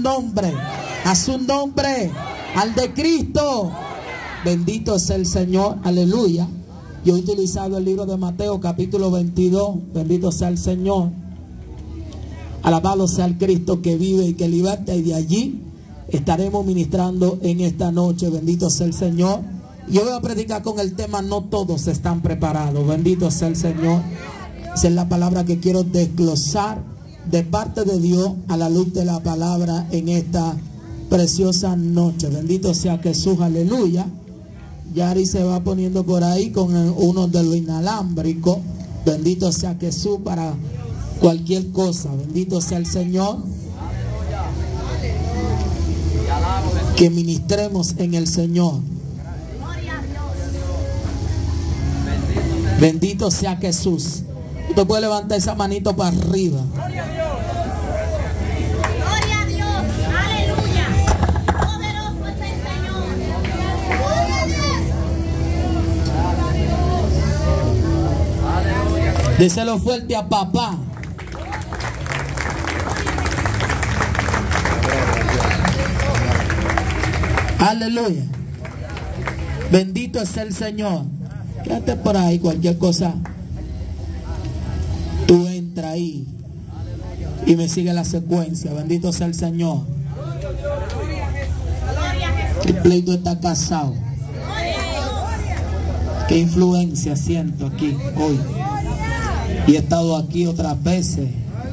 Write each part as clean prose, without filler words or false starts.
nombre, a su nombre, al de Cristo. Bendito sea el Señor, aleluya. Yo he utilizado el libro de Mateo capítulo 22, bendito sea el Señor. Alabado sea el Cristo que vive y que liberta, y de allí estaremos ministrando en esta noche, bendito sea el Señor. Yo voy a predicar con el tema no todos están preparados, bendito sea el Señor. Esa es la palabra que quiero desglosar de parte de Dios a la luz de la palabra en esta preciosa noche. Bendito sea Jesús, aleluya. Yari se va poniendo por ahí con uno de los inalámbricos. Bendito sea Jesús para cualquier cosa. Bendito sea el Señor. Que ministremos en el Señor. Bendito sea Jesús. Usted puede levantar esa manito para arriba. Gloria a Dios. Aleluya. Poderoso es el Señor. Díselo fuerte a papá. Aleluya. Bendito es el Señor. Quédate por ahí, cualquier cosa. Tú entra ahí y me sigue la secuencia. Bendito sea el Señor. El pleito está casado. Qué influencia siento aquí hoy. Y he estado aquí otras veces,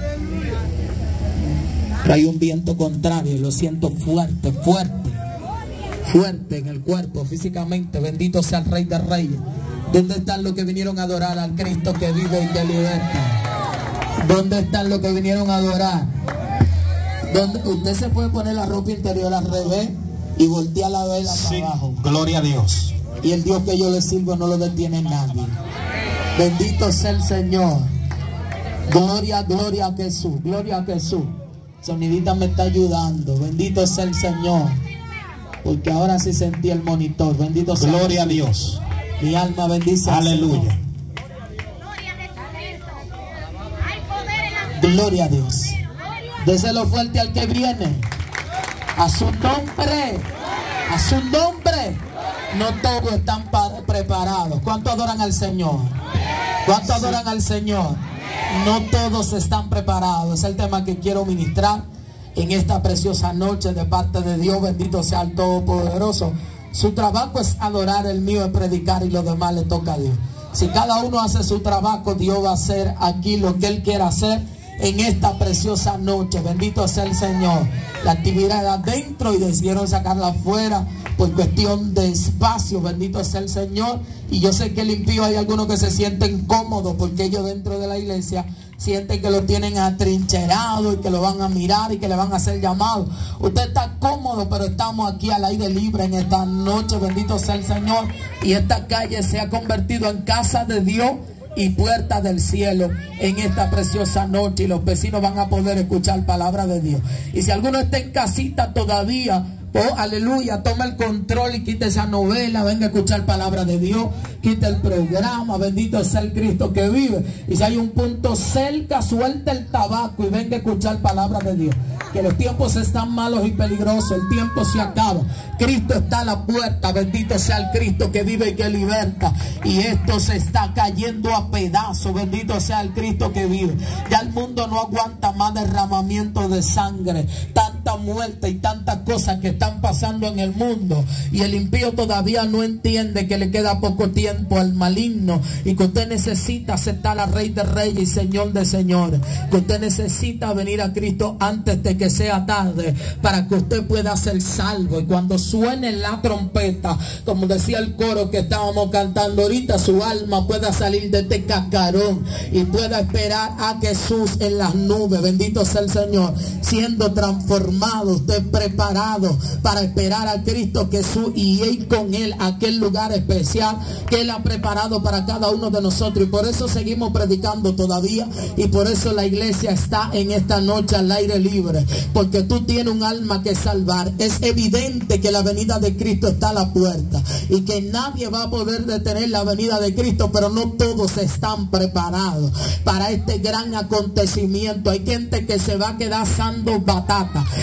pero hay un viento contrario y lo siento fuerte, fuerte, fuerte en el cuerpo, físicamente. Bendito sea el Rey de Reyes. ¿Dónde están los que vinieron a adorar al Cristo que vive y que liberta? ¿Dónde están los que vinieron a adorar? ¿Dónde? Usted se puede poner la ropa interior al revés y voltear la vela para abajo. Gloria a Dios. Y el Dios que yo le sirvo no lo detiene nadie. Bendito sea el Señor. Gloria, gloria a Jesús. Gloria a Jesús. Sonidita me está ayudando. Bendito sea el Señor. Porque ahora sí sentí el monitor. Bendito sea Gloria Jesús. a Dios. Mi alma bendice al Aleluya. Señor. Gloria a Dios. Déselo fuerte al que viene. A su nombre. A su nombre. No todos están preparados. ¿Cuánto adoran al Señor? ¿Cuánto adoran al Señor? No todos están preparados. Es el tema que quiero ministrar en esta preciosa noche de parte de Dios. Bendito sea el Todopoderoso. Su trabajo es adorar, el mío es predicar, y lo demás le toca a Dios. Si cada uno hace su trabajo, Dios va a hacer aquí lo que Él quiera hacer en esta preciosa noche. Bendito sea el Señor. La actividad era adentro y decidieron sacarla afuera por cuestión de espacio. Bendito sea el Señor. Y yo sé que el impío, hay algunos que se sienten cómodos porque ellos dentro de la iglesia sienten que lo tienen atrincherado y que lo van a mirar y que le van a hacer llamado. Usted está cómodo, pero estamos aquí al aire libre en esta noche. Bendito sea el Señor. Y esta calle se ha convertido en casa de Dios y puerta del cielo en esta preciosa noche, y los vecinos van a poder escuchar palabra de Dios. Y si alguno está en casita todavía, oh, aleluya, toma el control y quita esa novela, venga a escuchar palabra de Dios, quita el programa. Bendito sea el Cristo que vive. Y si hay un punto cerca, suelta el tabaco y venga a escuchar palabra de Dios. Que los tiempos están malos y peligrosos, el tiempo se acaba. Cristo está a la puerta. Bendito sea el Cristo que vive y que liberta. Y esto se está cayendo a pedazos. Bendito sea el Cristo que vive. Ya el mundo no aguanta más derramamiento de sangre, tanta muerte y tantas cosas que están pasando en el mundo. Y el impío todavía no entiende que le queda poco tiempo al maligno, y que usted necesita aceptar al Rey de Reyes y Señor de Señores. Que usted necesita venir a Cristo antes de que sea tarde, para que usted pueda ser salvo. Y cuando suene la trompeta, como decía el coro que estábamos cantando ahorita, su alma pueda salir de este cascarón y pueda esperar a Jesús en las nubes. Bendito sea el Señor. Siendo transformado, usted preparado para esperar a Cristo Jesús y ir con Él a aquel lugar especial que Él ha preparado para cada uno de nosotros. Y por eso seguimos predicando todavía, y por eso la iglesia está en esta noche al aire libre, porque tú tienes un alma que salvar. Es evidente que la venida de Cristo está a la puerta y que nadie va a poder detener la venida de Cristo, pero no todos están preparados para este gran acontecimiento. Hay gente que se va a quedar asando batata,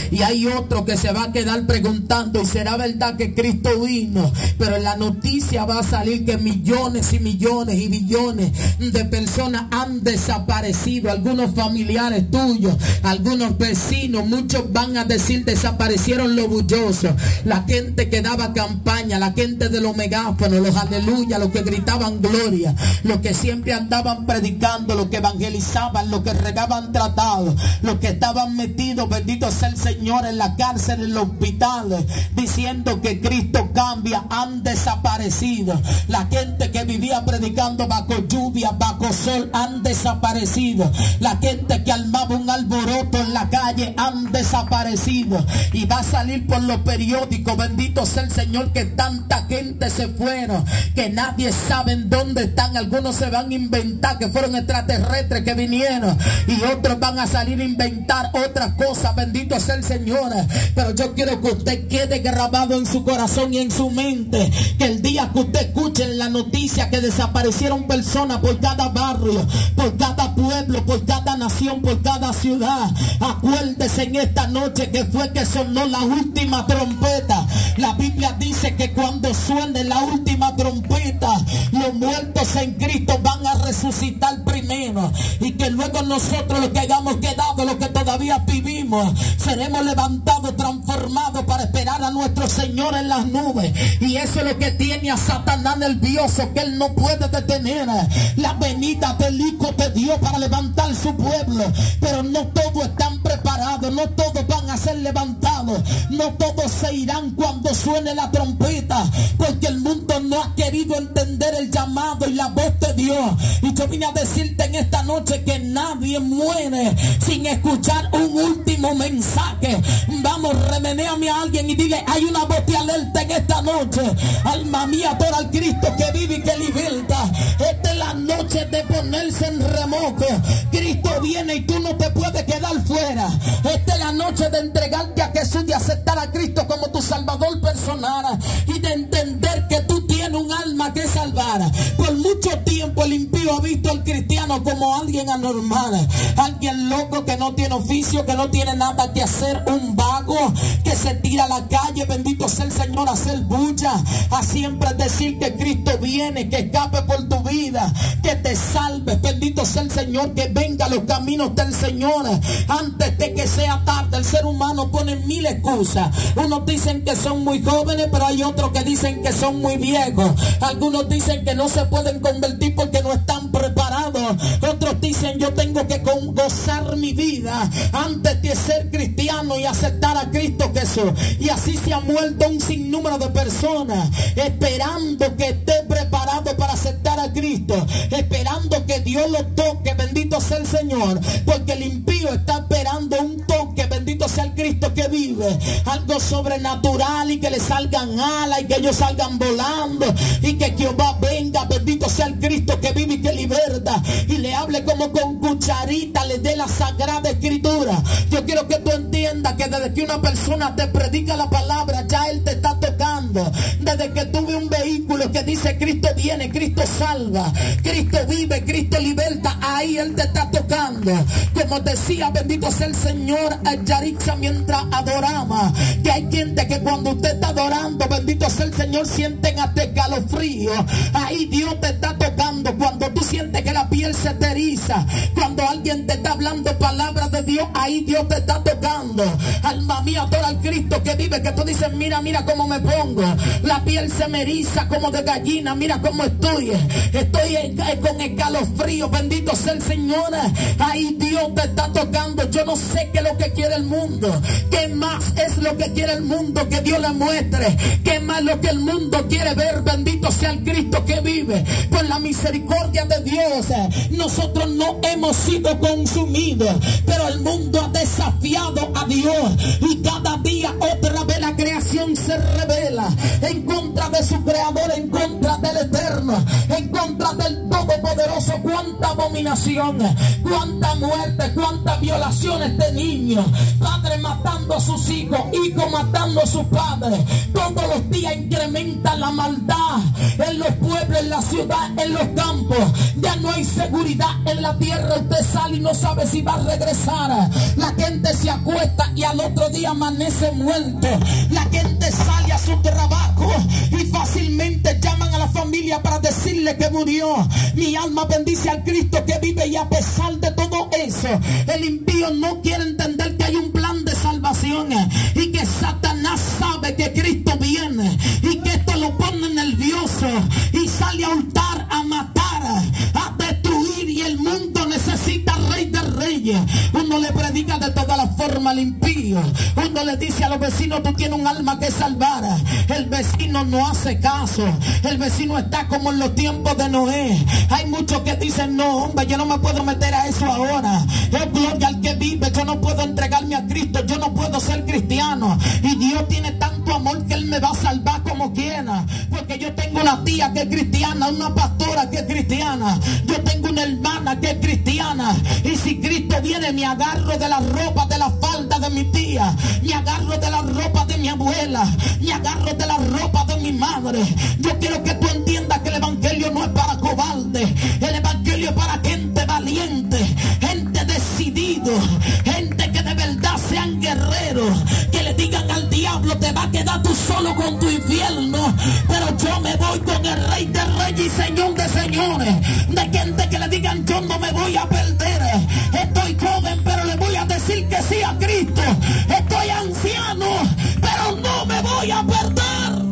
Y hay otro que se va a quedar preguntando, ¿y será verdad que Cristo vino? Pero en la noticia va a salir que millones y millones y billones de personas han desaparecido. Algunos familiares tuyos, algunos vecinos, muchos van a decir desaparecieron los bullosos, la gente que daba campaña, la gente de los megáfonos, los aleluya, los que gritaban gloria, los que siempre andaban predicando, los que evangelizaban, los que regaban tratados, los que estaban metidos, bendito sea el Señor, en la cárcel, en los hospitales, diciendo que Cristo cambia, han desaparecido. La gente que vivía predicando bajo lluvia, bajo sol, han desaparecido. La gente que armaba un alboroto en la calle, han desaparecido. Y va a salir por los periódicos, bendito sea el Señor, que tanta gente se fueron, que nadie sabe en dónde están. Algunos se van a inventar que fueron extraterrestres que vinieron, y otros van a salir a inventar otras cosas, bendito sea el Señor. Pero yo quiero que usted quede grabado en su corazón y en su mente, que el día que usted escuche en la noticia que desaparecieron personas por cada barrio, por cada pueblo, por cada nación, por cada ciudad, acuérdese en esta noche que fue que sonó la última trompeta. La Biblia dice que cuando suene la última trompeta, los muertos en Cristo van a resucitar primero, y que luego nosotros, los que hayamos quedado, los que todavía vivimos, seremos levantados, transformados para esperar a nuestro Señor en las nubes. Y eso es lo que tiene a Satanás nervioso, que él no puede detener la venida del Hijo de Dios para levantar su pueblo. Pero no todos están preparados, no todos van a ser levantados, no todos se irán cuando suene la trompeta, porque el mundo no ha querido entender el llamado y la voz de Dios. Y yo vine a decirte en esta noche que nadie muere sin escuchar un último mensaje. Vamos, remenéame a alguien y dile, hay una voz de alerta en esta noche. Alma mía, adora al Cristo que vive y que liberta. Esta es la noche de ponerse en remojo. Cristo viene y tú no te puedes quedar fuera. Esta es la noche de entregarte a Jesús, de aceptar a Cristo como tu Salvador personal, y de entender que tú tienes un alma que salvar. Por mucho tiempo el impío ha visto al cristiano como alguien anormal, alguien loco que no tiene oficio, que no tiene nada que hacer, un vago que se tira a la calle, bendito sea el Señor, a hacer bulla, a siempre decir que Cristo viene, que escape por tu vida, que te salve, bendito sea el Señor, que venga a los caminos del Señor antes de que sea tarde. El ser humano pone mil excusas. Unos dicen que son muy jóvenes, pero hay otros que dicen que son muy viejos. Algunos dicen que no se pueden convertir porque no están preparados. Otros dicen, yo tengo que gozar mi vida antes de ser cristiano y aceptar a Cristo Jesús. Y así se ha muerto un sinnúmero de personas esperando que esté preparado para aceptar a Cristo, esperando que Dios lo toque, bendito sea el Señor, porque el impío está esperando un toque, bendito sea el Cristo que vive, algo sobrenatural, y que le salgan alas y que ellos salgan volando, y que Jehová venga, bendito sea el Cristo que vive y que liberta, y le hable como con cucharita, le dé la sagrada escritura. Yo quiero que tú entiendas que desde que una persona te predica la palabra, ya él te está tocando. Desde que tuve un vehículo que dice Cristo viene, Cristo salva, Cristo vive, Cristo liberta, ahí él te está tocando. Como decía, bendito sea el Señor Yarixa mientras adoraba, que hay gente que cuando usted está adorando, bendito sea el Señor, sienten hasta escalofrío. Ahí Dios te está tocando. Cuando tú sientes que la piel se te eriza, cuando alguien te está hablando palabras de Dios, ahí Dios te está tocando. Alma mía, adora al Cristo que vive, que tú dices, mira, mira cómo me pongo, la piel se me eriza como de gallina, mira cómo estoy con escalofrío, bendito sea el Señor. Ahí Dios te está tocando. Yo no sé qué es lo que quiere el mundo, qué más es lo que quiere el mundo que Dios le muestre, qué más lo que el mundo quiere ver, bendito sea el Cristo que vive. Por la misericordia de Dios, nosotros no hemos sido consumidos, pero el mundo ha desafiado a Dios, y cada día otra vez la creación se revela en contra de su creador, en contra del eterno, en contra del todopoderoso. Cuánta bondad abominación, cuánta muerte, cuántas violaciones de niños, padres matando a sus hijos, hijos matando a sus padres. Todos los días incrementa la maldad en los pueblos, en la ciudad, en los campos. Ya no hay seguridad en la tierra. Usted sale y no sabe si va a regresar. La gente se acuesta y al otro día amanece muerto. La gente sale a su trabajo y fácilmente llaman a la familia para decirle que murió. Mi alma bendice al Cristo que vive, y a pesar de todo eso, el impío no quiere entender que hay un plan de salvación y que Satanás sabe que Cristo viene y que esto lo pone nervioso y sale a hurtar, a matar, a destruir, y el mundo necesita rey de reyes. Uno le predica de todas las formas al impío. Uno le dice a los vecinos: tú tienes un alma que salvar. El vecino no hace caso. El vecino está como en los tiempos de Noé. Hay muchos que dicen: no, hombre, yo no me puedo meter a eso ahora. Es gloria al que vive. Yo no puedo entregarme a Cristo. Yo no puedo ser cristiano. Y Dios tiene tanto amor que Él me va a salvar como quiera. Porque yo tengo una tía que es cristiana, una pastora que es cristiana. Yo tengo una hermana que es cristiana. Y si Cristo viene, me agarro de la ropa, de la falda de mi tía, me agarro de la ropa de mi abuela, me agarro de la ropa de mi madre. Yo quiero que tú entiendas que el evangelio no es para cobardes. El evangelio es para gente valiente, gente decidido, gente que de verdad sean guerreros, que le digan al diablo: te va a quedar tú solo con tu infierno, pero yo me voy con el Rey de Reyes y Señor de Señores. De gente que le digan: yo no me voy a perder, estoy joven pero le voy a decir que sí a Cristo, estoy anciano pero no me voy a perder.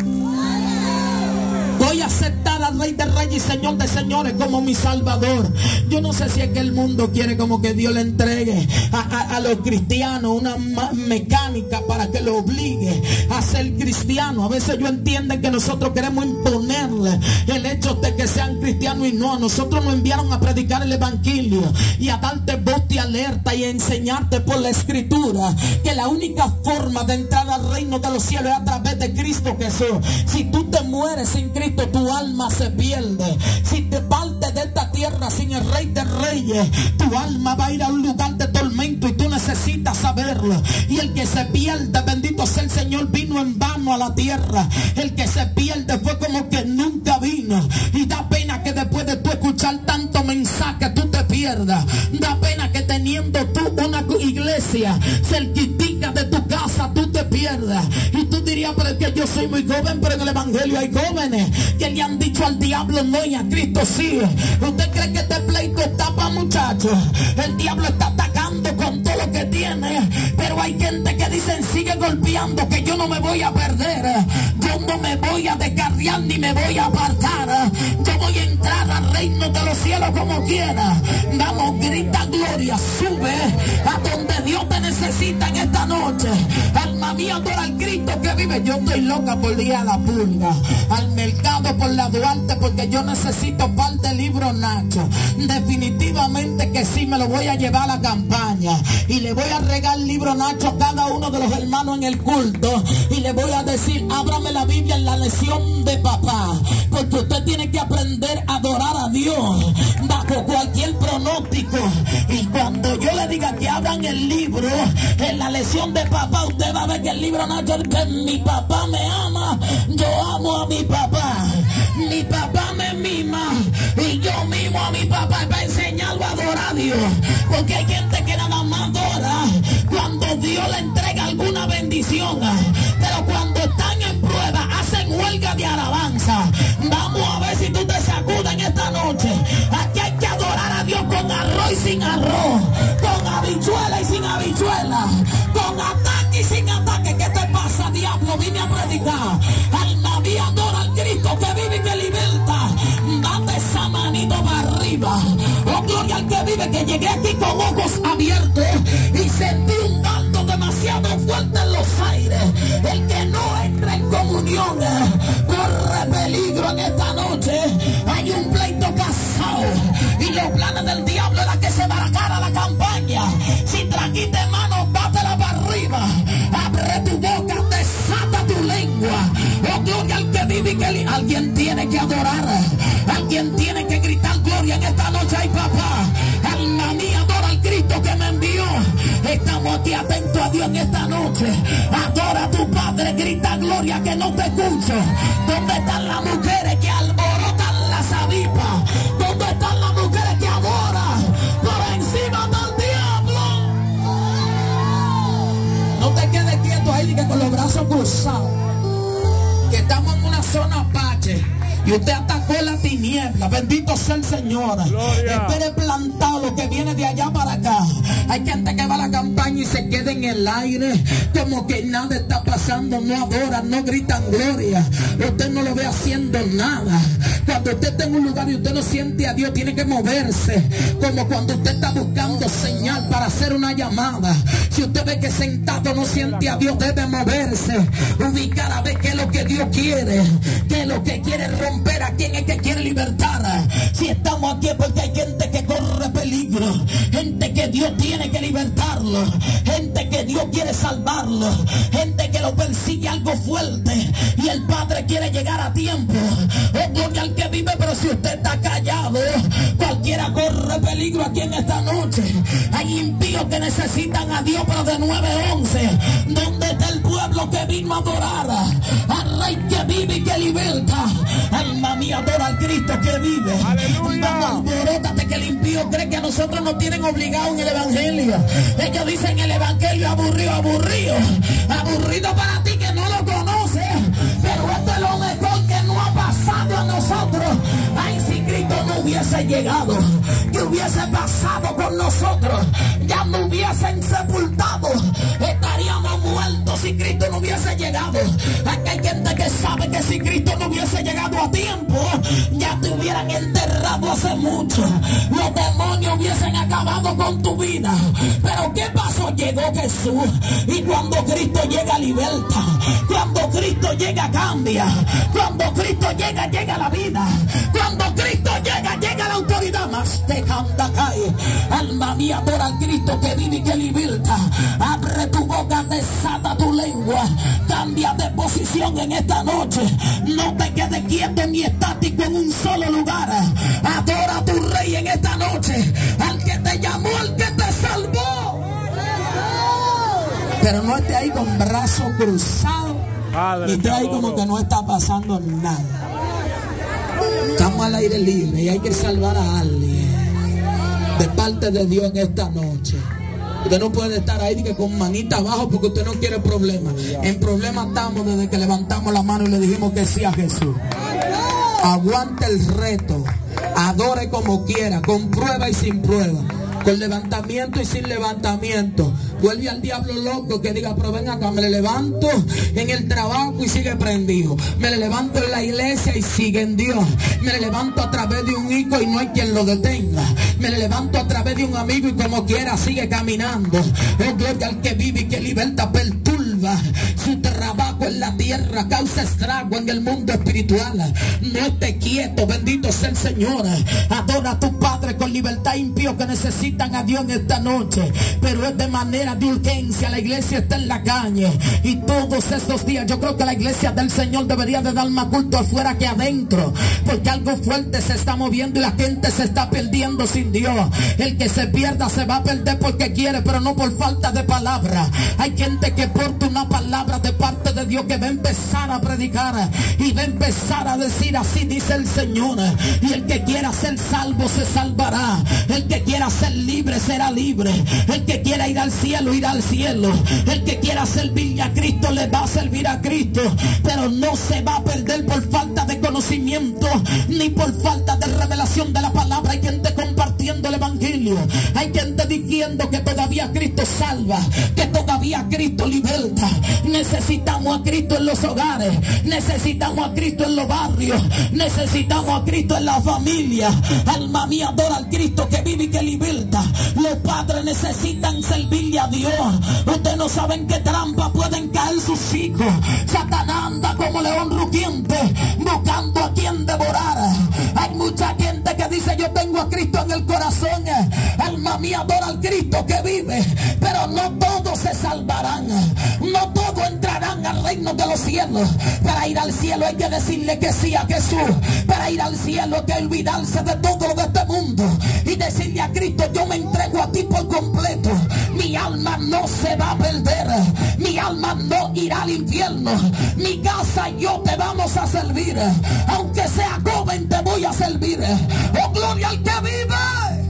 Voy a aceptar al Rey de Reyes y Señor de Señores como mi Salvador. Yo no sé si es que el mundo quiere como que Dios le entregue a los cristianos una mecánica para que lo obligue a ser cristiano. A veces yo entiendo que nosotros queremos imponerle el hecho de que sean cristianos, y no. A nosotros nos enviaron a predicar el evangelio y a darte voz de alerta y a enseñarte por la escritura que la única forma de entrar al reino de los cielos es a través de Cristo Jesús. Si tú te mueres sin Cristo, tu alma se pierde. Si te partes de esta tierra sin el Rey de Reyes, tu alma va a ir a un lugar de tormento y tú necesitas saberlo. Y el que se pierde, bendito sea el Señor, vino en vano a la tierra. El que se pierde fue como que nunca vino. Y da pena que después de tú escuchar tanto mensaje tú te pierdas. Da pena que teniendo tú una iglesia cerquitica de tu casa tú te pierdas. Y tú dirías: pero es que yo soy muy joven. Pero en el evangelio hay jóvenes que le han dicho al diablo no y a Cristo sí. ¿Usted cree que este pleito está para muchachos? El diablo está atacando con todo lo que tiene, pero hay gente que dicen: sigue golpeando, que yo no me voy a perder, yo no me voy a descarriar ni me voy a apartar, yo voy a entrar al reino de los cielos como quiera. Vamos, grita gloria, sube a donde Dios te necesita en esta noche. Alma mía, adora al Cristo que vive. Yo estoy loca por ir a la pulga, al mercado por la Duarte, porque yo necesito par de libros Nacho. Definitivamente que sí, me lo voy a llevar a la campaña y le voy a regalar libro Nacho a cada uno de los hermanos en el culto, y le voy a decir: ábrame la Biblia en la lección de papá, porque usted tiene que aprender a adorar a Dios bajo cualquier pronóstico. Y cuando yo le diga que abran el libro en la lección de papá, usted va a ver que el libro Nacho es que mi papá me ama, yo amo a mi papá, mi papá me mima y yo mimo a mi papá para enseñarlo a adorar a Dios. Porque hay gente que nada más adora cuando Dios le entrega alguna bendición, pero cuando están en prueba hacen huelga de alabanza. Vamos a ver si tú te sacudes en esta noche. Aquí hay que adorar a Dios con arroz y sin arroz, con habichuela y sin habichuela, con ataque y sin ataque. ¿Qué te pasa, diablo? Vine a predicar. Alma mía, adora al Cristo que vive y que liberta. Date esa manito para arriba. Oh, gloria al que vive, que llegué aquí con ojos abiertos y sentí un dardo demasiado fuerte en los aires. El que no entra en comunión corre peligro en esta noche. Hay un pleito casado y los planes del diablo era que se baracara la campaña. Si trajiste manos, bátela para arriba. Abre tu boca, desata tu lengua. Oh, gloria al que vive y que alguien tiene que adorar. Alguien tiene que gritar gloria en esta noche. Ay, papá, alma mía, adora al Cristo que me envió. Estamos aquí atentos a Dios en esta noche. Adora a tu Padre, grita gloria que no te escucho. ¿Dónde están las mujeres que alborotan las avispas? ¿Dónde están las mujeres que adoran por encima del diablo? No te quedes quieto ahí que con los brazos cruzados. Que estamos en una zona apache y usted atacó la tiniebla. Bendito sea el Señor. Espere plantado lo que viene de allá para acá. Hay gente que va a la campaña y se queda en el aire como que nada está pasando. No adoran, no gritan gloria. Usted no lo ve haciendo nada. Cuando usted está en un lugar y usted no siente a Dios, tiene que moverse. Como cuando usted está buscando señal para hacer una llamada. Si usted ve que sentado no siente a Dios, debe moverse. Ubicar a ver qué es lo que Dios quiere. Qué es lo que quiere romper, a quién es que quiere libertar. Si estamos aquí es porque hay gente que corre peligro. Gente que Dios tiene que libertarlo. Gente que Dios quiere salvarlo. Gente que lo persigue algo fuerte. Y el Padre quiere llegar a tiempo. Oh, gloria al que vive, pero si usted está callado, cualquiera corre peligro aquí en esta noche. Hay impíos que necesitan a Dios, pero de 9 a 11. ¿Dónde está el pueblo que vino a adorar al Rey que vive y que liberta? Alma mía, adora al Cristo que vive. Vamos, alborótate, que el impío cree que a nosotros nos tienen obligados en el Evangelio. Ellos dicen el Evangelio aburrido, aburrido. Aburrido para ti que no lo conoces. Pero esto es lo mejor que no ha pasado a nosotros. Ay, si Cristo no hubiese llegado, que hubiese pasado con nosotros, ya no hubiesen sepultado. Estaríamos muertos si Cristo no hubiese llegado. Aquí hay gente que sabe que si Cristo no hubiese llegado a tiempo, ya te hubieran enterrado hace mucho. Los demonios hubiesen acabado con tu vida. Pero ¿qué pasó? Llegó Jesús. Y cuando Cristo llega, liberta. Cuando Cristo llega, cambia. Cuando Cristo llega, llega la vida. Cuando Cristo llega, llega la autoridad. Más te canta, cae. Alma mía, adora al Cristo que vive y que liberta. Abre tu boca, desata tu lengua. Cambia de posición en esta noche. No te quedes quieto ni estático en un solo lugar. Adora a tu Rey en esta noche. Al que te llamó, al que te salvó. Pero no esté ahí con brazos cruzados. Y esté ahí como que no está pasando nada. Estamos al aire libre y hay que salvar a alguien de parte de Dios en esta noche. Usted no puede estar ahí que con manita abajo porque usted no quiere problemas. En problemas estamos desde que levantamos la mano y le dijimos que sí a Jesús. Aguante el reto. Adore como quiera, con prueba y sin prueba, con levantamiento y sin levantamiento. Vuelve al diablo loco que diga, pero ven acá, me le levanto en el trabajo y sigue prendido. Me le levanto en la iglesia y sigue en Dios. Me le levanto a través de un hijo y no hay quien lo detenga. Me le levanto a través de un amigo y como quiera sigue caminando. Oh, gloria al que vive y que liberta, perturba. Su trabajo en la tierra causa estrago en el mundo espiritual. No esté quieto, bendito sea el Señor. Adora a tu Padre con libertad. Impíos que necesitan a Dios en esta noche, pero es de manera de urgencia. La iglesia está en la calle y todos estos días yo creo que la iglesia del Señor debería de dar más culto afuera que adentro, porque algo fuerte se está moviendo y la gente se está perdiendo sin Dios. El que se pierda se va a perder porque quiere, pero no por falta de palabra. Hay gente que porta una palabra de parte de Dios que va a empezar a predicar y va a empezar a decir, así dice el Señor. Y el que quiera ser salvo se salvará. El que quiera ser libre será libre. El que quiera ir al cielo irá al cielo. El que quiera servirle a Cristo le va a servir a Cristo, pero no se va a perder por falta de conocimiento ni por falta de revelación de la palabra. Hay gente compartiendo el evangelio, hay gente diciendo que todavía Cristo salva, que todavía Cristo liberta. Necesitamos a Cristo en los hogares, necesitamos a Cristo en los barrios, necesitamos a Cristo en la familia. Alma mía, adora al Cristo que vive y que liberta. Los padres necesitan servirle a Dios. Ustedes no saben qué trampa pueden caer sus hijos. Satanás anda como león rugiente buscando a quien devorar. Hay mucha gente que dice, yo tengo a Cristo en el corazón. Alma mía, adora al Cristo que vive, pero no todos se salvarán, no todos entrarán al el reino de los cielos. Para ir al cielo hay que decirle que sí a Jesús. Para ir al cielo hay que olvidarse de todo lo de este mundo y decirle a Cristo: yo me entrego a ti por completo. Mi alma no se va a perder, mi alma no irá al infierno, mi casa y yo te vamos a servir, aunque sea joven te voy a servir. Oh, gloria al que vive.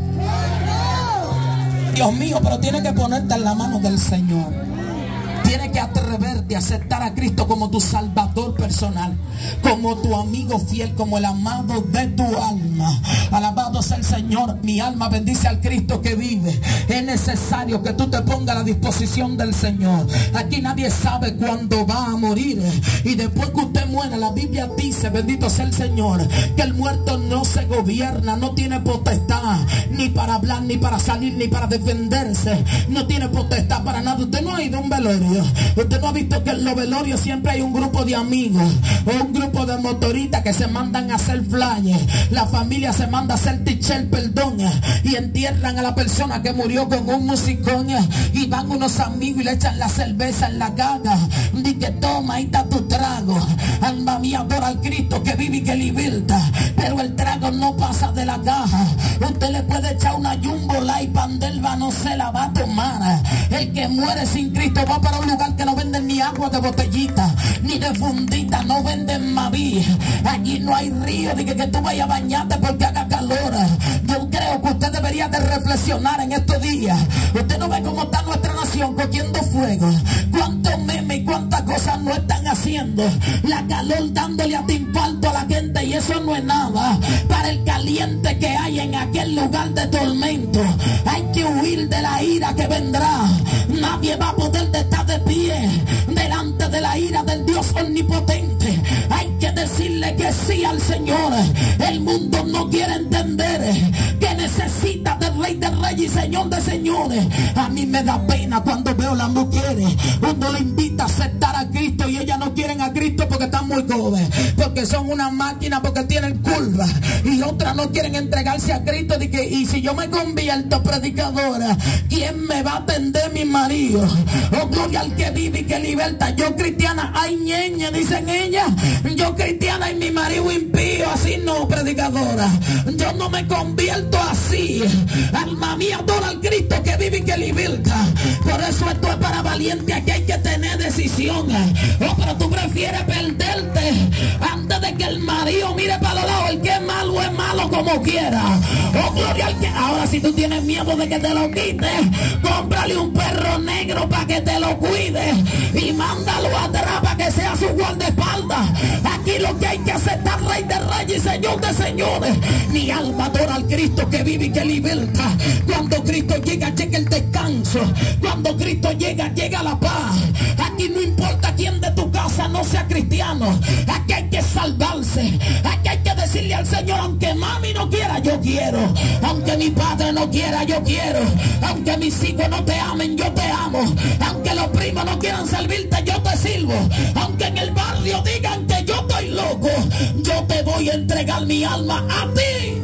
Dios mío, pero tienes que ponerte en la mano del Señor. Tienes que atreverte a aceptar a Cristo como tu Salvador personal, como tu amigo fiel, como el amado de tu alma. Alabado sea el Señor. Mi alma bendice al Cristo que vive. Es necesario que tú te pongas a la disposición del Señor. Aquí nadie sabe cuándo va a morir. Y después que usted muera, la Biblia dice, bendito sea el Señor, que el muerto no se gobierna, no tiene potestad ni para hablar, ni para salir, ni para defenderse. No tiene potestad para nada. Usted no ha ido a un velorio. Usted no ha visto que en los velorios siempre hay un grupo de amigos o un grupo de motoristas que se mandan a hacer flyers. La familia se manda a hacer t-shirt, perdón, y entierran a la persona que murió con un musicón, y van unos amigos y le echan la cerveza en la caga. Dice que toma, ahí está tu trago. Alma mía, adora al Cristo que vive y que liberta. Pero el trago no pasa de la caja. Usted le puede echar una Jumbo Light, Pandelva no se la va a tomar. El que muere sin Cristo va para un lugar que no venden ni agua de botellita, ni de fundita, no venden Maví. Allí no hay río de que tú vayas a bañarte porque haga calor. Yo creo que usted debería de reflexionar en estos días. Usted no ve cómo está nuestra nación cogiendo fuego. Cuántos memes y cuántas cosas no están haciendo. La calor dándole a infarto a la gente, y eso no es nada para el caliente que hay en aquel lugar de tormento. Hay que huir de la ira que vendrá. Nadie va a poder estar de pie delante de la ira del Dios omnipotente. Hay que decirle que sí al Señor. El mundo no quiere entender que necesita del Rey de Reyes y Señor de Señores. A mí me da pena cuando veo las mujeres, cuando le invita a aceptar a Cristo y ellas no quieren a Cristo porque están muy jóvenes, porque son una máquina, porque tienen curva, y otras no quieren entregarse a Cristo. Y si yo me convierto, predicadora, ¿quién me va a atender? Mi marido. Oh, gloria al que vive y que liberta. Yo cristiana, ay ñeña, dicen ellas. Yo cristiana y mi marido impío. Así no, predicadora. Yo no me convierto así. Alma mía, adora al Cristo que vive y que liberta. Por eso esto es para valientes. Aquí hay que tener decisiones. Oh, pero tú prefieres perderte antes de que el marido mire para los lados. El que es malo como quiera. Oh, gloria al que. Ahora, si tú tienes miedo de que te lo quite, cómprale un perro negro para que te lo cuide y mándalo atrás para que sea su guardaespaldas. Aquí lo que hay que aceptar, Rey de Reyes y Señor de Señores. Mi alma adora al Cristo que vive y que liberta. Cuando Cristo llega, llega el descanso. Cuando Cristo llega, llega la paz. Aquí no importa quién de tu casa no sea cristiano. Aquí hay que salvarse. Aquí hay que decirle al Señor: aunque mami no quiera, yo quiero. Aunque mi padre no quiera, yo quiero. Aunque mis hijos no te amen, yo te amo. Aunque los primos no quieran servirte, yo te sirvo. Aunque en el barrio digan que yo estoy loco, yo te voy a entregar mi alma a ti.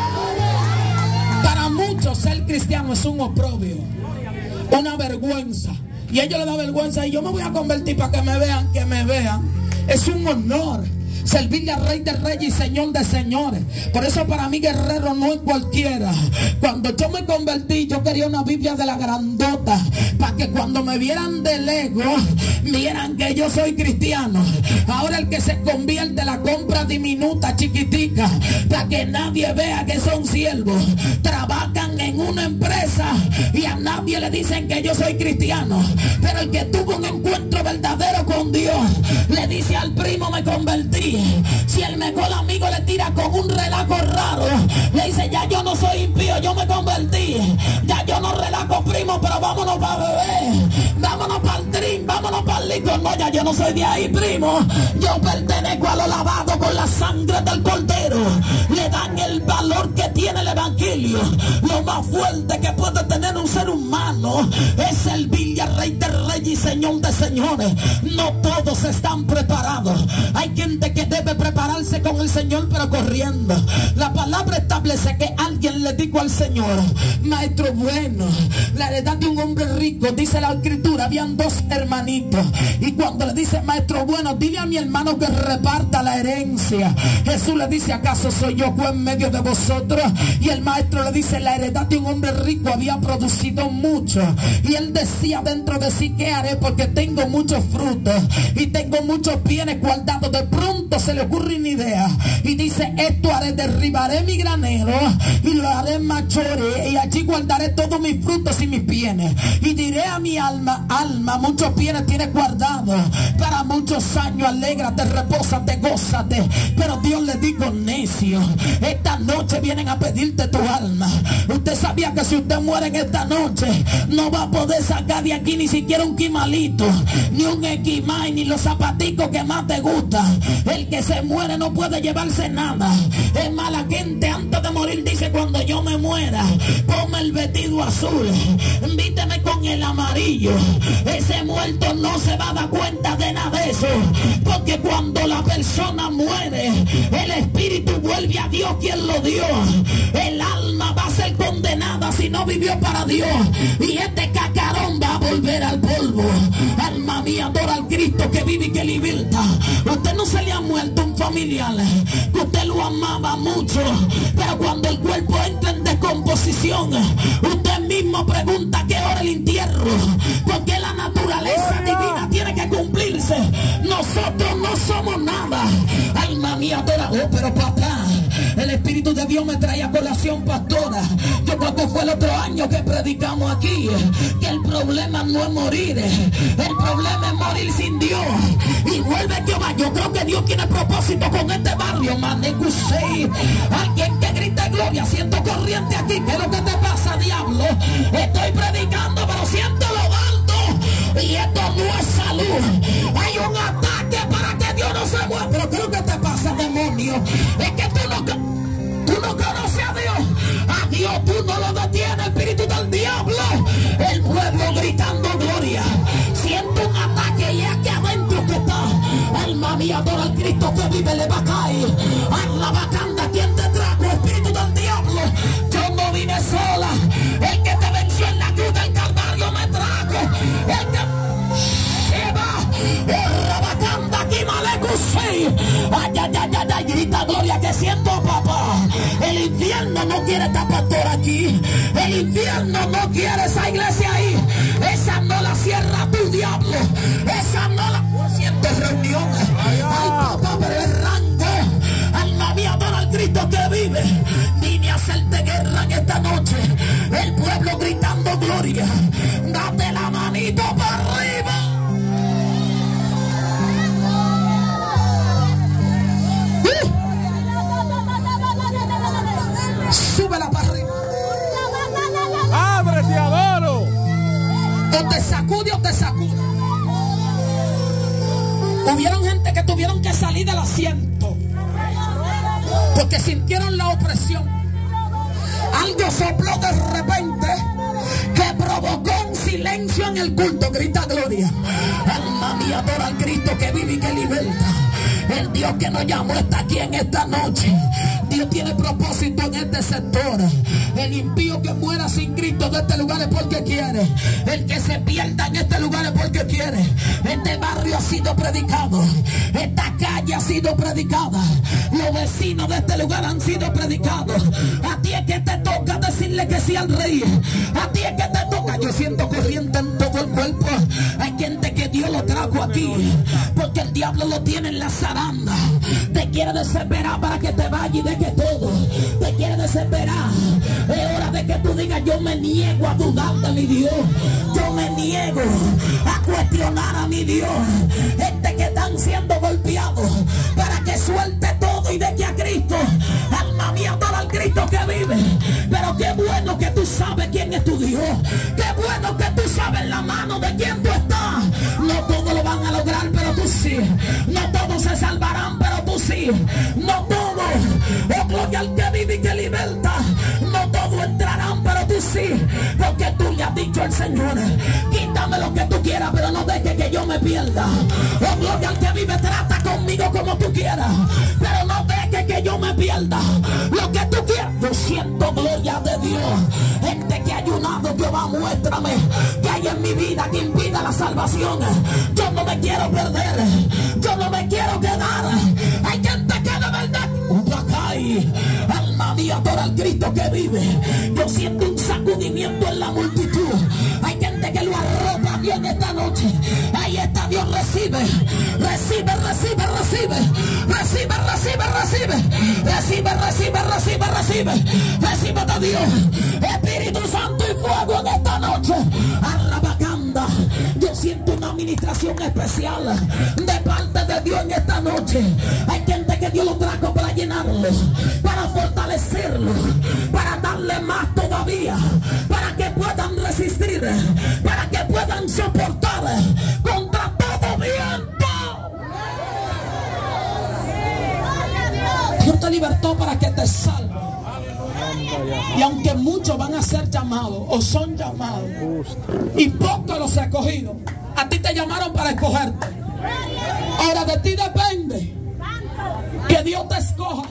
Para muchos ser cristiano es un oprobio, una vergüenza, y a ellos les da vergüenza. Y yo me voy a convertir para que me vean, que me vean. Es un honor servirle al Rey de Reyes y Señor de Señores. Por eso para mí guerrero no es cualquiera. Cuando yo me convertí, yo quería una Biblia de la grandota, para que cuando me vieran de lejos vieran que yo soy cristiano. Ahora el que se convierte la compra diminuta, chiquitica, para que nadie vea que son siervos. Trabajan en una empresa y a nadie le dicen que yo soy cristiano. Pero el que tuvo un encuentro verdadero con Dios le dice al primo: me convertí. Si el mejor amigo le tira con un relajo raro, le dice: ya yo no soy impío, yo me convertí. Ya yo no relajo, primo, pero vámonos para beber, vámonos para el drink, vámonos para el licor. No, ya yo no soy de ahí, primo. Yo pertenezco a lo lavado con la sangre del Cordero. Le dan el valor que tiene el evangelio. Lo más fuerte que puede tener un ser humano es servirle al Rey de Reyes y Señor de Señores. No todos están preparados. Hay gente que debe prepararse con el Señor, pero corriendo. La palabra establece que alguien le dijo al Señor: maestro bueno, la heredad de un hombre rico, dice la escritura, habían dos hermanitos. Y cuando le dice, maestro bueno, dile a mi hermano que reparta la herencia, Jesús le dice, ¿acaso soy yo juez en medio de vosotros? Y el maestro le dice, la heredad de un hombre rico había producido mucho. Y él decía dentro de sí, ¿qué haré? Porque tengo muchos frutos y tengo muchos bienes guardados. De pronto se le ocurre una idea y dice, esto haré, derribaré mi granero y lo haré mayores, y allí guardaré todos mis frutos y mis bienes. Y diré a mi alma, alma, muchos bienes tienes guardados para muchos años, alégrate, repósate, gózate. Pero Dios le dijo, necio, esta noche vienen a pedirte tu alma. Usted sabía que si usted muere en esta noche, no va a poder sacar de aquí ni siquiera un quimalito, ni un equimay, ni los zapaticos que más te gustan. El que se muere no puede llevarse nada. Es más, la gente antes de morir dice, cuando yo me muera, ponme el vestido azul, víteme con el amarillo. Ese muerto no se va a dar cuenta de nada de eso, porque cuando la persona muere, el espíritu vuelve a Dios quien lo dio. El alma va a ser condenada si no vivió para Dios, y este cacarón va a volver al polvo. Alma mía, adora al Cristo que vive y que liberta. Usted no se le ha muerto un familiar que usted lo amaba mucho, pero cuando el cuerpo entra en descomposición, usted mismo pregunta qué hora el entierro, porque la naturaleza divina tiene que cumplirse. Nosotros no somos nada. Alma mía, adora. Oh, pero papá, el Espíritu de Dios me trae a colación, pastora. Yo creo que fue el otro año que predicamos aquí, que el problema no es morir, el problema es morir sin Dios. Y vuelve Jehová. Yo creo que Dios tiene propósito con este barrio, Manecusei. Alguien que grita gloria, siento corriente aquí. ¿Qué es lo que te pasa, diablo? Estoy predicando, pero siento lo alto, y esto no es salud. Hay un ataque para que Dios no se mueva. Pero ¿qué es lo que te pasa, demonio? Es que tú no conoces a Dios. A Dios tú no lo detienes, espíritu del diablo. El pueblo gritando gloria. Siento un ataque y aquí adentro que está. Alma mía, adora al Cristo que vive, le va a caer. A la bacanda, quien te trajo, espíritu del diablo. Yo no vine sola. El que te venció en la cruz del Calvario me trajo. El que grita gloria, que siento, papá. El infierno no quiere esta pastora aquí. El infierno no quiere esa iglesia ahí. Esa no la cierra tu diablo. Esa no la siento reuniones. Ay, papá, pero el rango. Alma mía, adora al Cristo que vive. Vine a hacerte guerra en esta noche. El pueblo gritando gloria. Date la manito para arriba. Súbela para arriba. ¡Ábrete, adoro! O te sacude o te sacude. Hubieron gente que tuvieron que salir del asiento porque sintieron la opresión. Algo sopló de repente que provocó un silencio en el culto. Grita gloria. Alma mía, adora al Cristo que vive y que liberta. El Dios que nos llamó está aquí en esta noche. Dios tiene propósito en este sector. El impío que muera sin Cristo de este lugar es porque quiere. El que se pierda en este lugar es porque quiere. Este barrio ha sido predicado. Esta calle ha sido predicada. Los vecinos de este lugar han sido predicados. A ti es que te toca decirle que sí al rey. A ti es que te toca. Yo siento corriente en todo el cuerpo. Hay gente que Dios lo trajo aquí porque el diablo lo tiene en la zaranda. Te quiere desesperar para que te vayas y dejes todo. Te quiere desesperar. Es hora de que tú digas, yo me niego a dudar de mi Dios. Yo me niego a cuestionar a mi Dios. Gente que están siendo golpeados, para que suelte todo y deje a Cristo. Alma mía, adora al Cristo que vive. Pero qué bueno que tú sabes quién es tu Dios. Qué bueno que tú sabes la mano de quién tú estás. No todos lo van a lograr, pero tú sí. No todos se salvarán, pero tú sí. No todos, oh gloria al que vive y que liberta. No todos entrarán, pero tú sí. Porque tú le has dicho al Señor: quítame lo que tú quieras, pero no dejes que yo me pierda. Oh, gloria al que vive, trata conmigo como tú quieras, pero no dejes que yo me pierda. Lo que tú quieras. Yo siento, gloria de Dios, gente que ha ayunado. Jehová, muéstrame que hay en mi vida que impida la salvación. Yo no me quiero perder, yo no me quiero quedar. Hay gente que de verdad, alma mía, adora al Cristo que vive. Yo siento un sacudimiento en la multitud. Hay gente que lo arropa Dios en esta noche. Ahí está Dios. Recibe, recibe, recibe, recibe, recibe, recibe, recibe, recibe, recibe, recibe, recibe, recibe de Dios, Espíritu Santo y fuego en esta noche. Arrabacanda. Yo siento una administración especial de parte de Dios en esta noche. Hay gente que Dios lo trajo para llenarlo, para fortalecerlo, para darle más todavía, para que puedan resistir, para que puedan soportar contra todo viento. Dios te libertó para que te salve. Y aunque muchos van a ser llamados o son llamados y pocos los escogidos, a ti te llamaron para escogerte. Ahora de ti depende que Dios te escoja.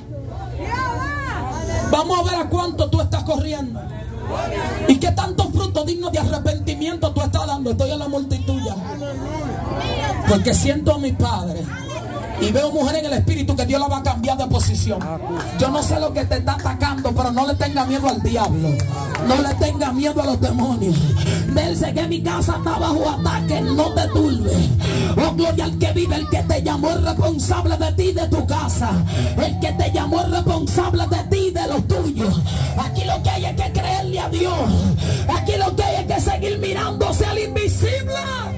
Vamos a ver a cuánto tú estás corriendo y qué tantos frutos dignos de arrepentimiento tú estás dando. Estoy en la multitud ya, porque siento a mi Padre y veo mujeres en el espíritu que Dios la va a cambiar de posición. Yo no sé lo que te está atacando, pero no le tenga miedo al diablo, no le tenga miedo a los demonios. Verse que mi casa está bajo ataque, no te turbe. Oh, gloria al que vive, el que te llamó es responsable de ti y de tu casa. El que te llamó es responsable de ti y de los tuyos. Aquí lo que hay es que creerle a Dios. Aquí lo que hay es que seguir mirándose al invisible.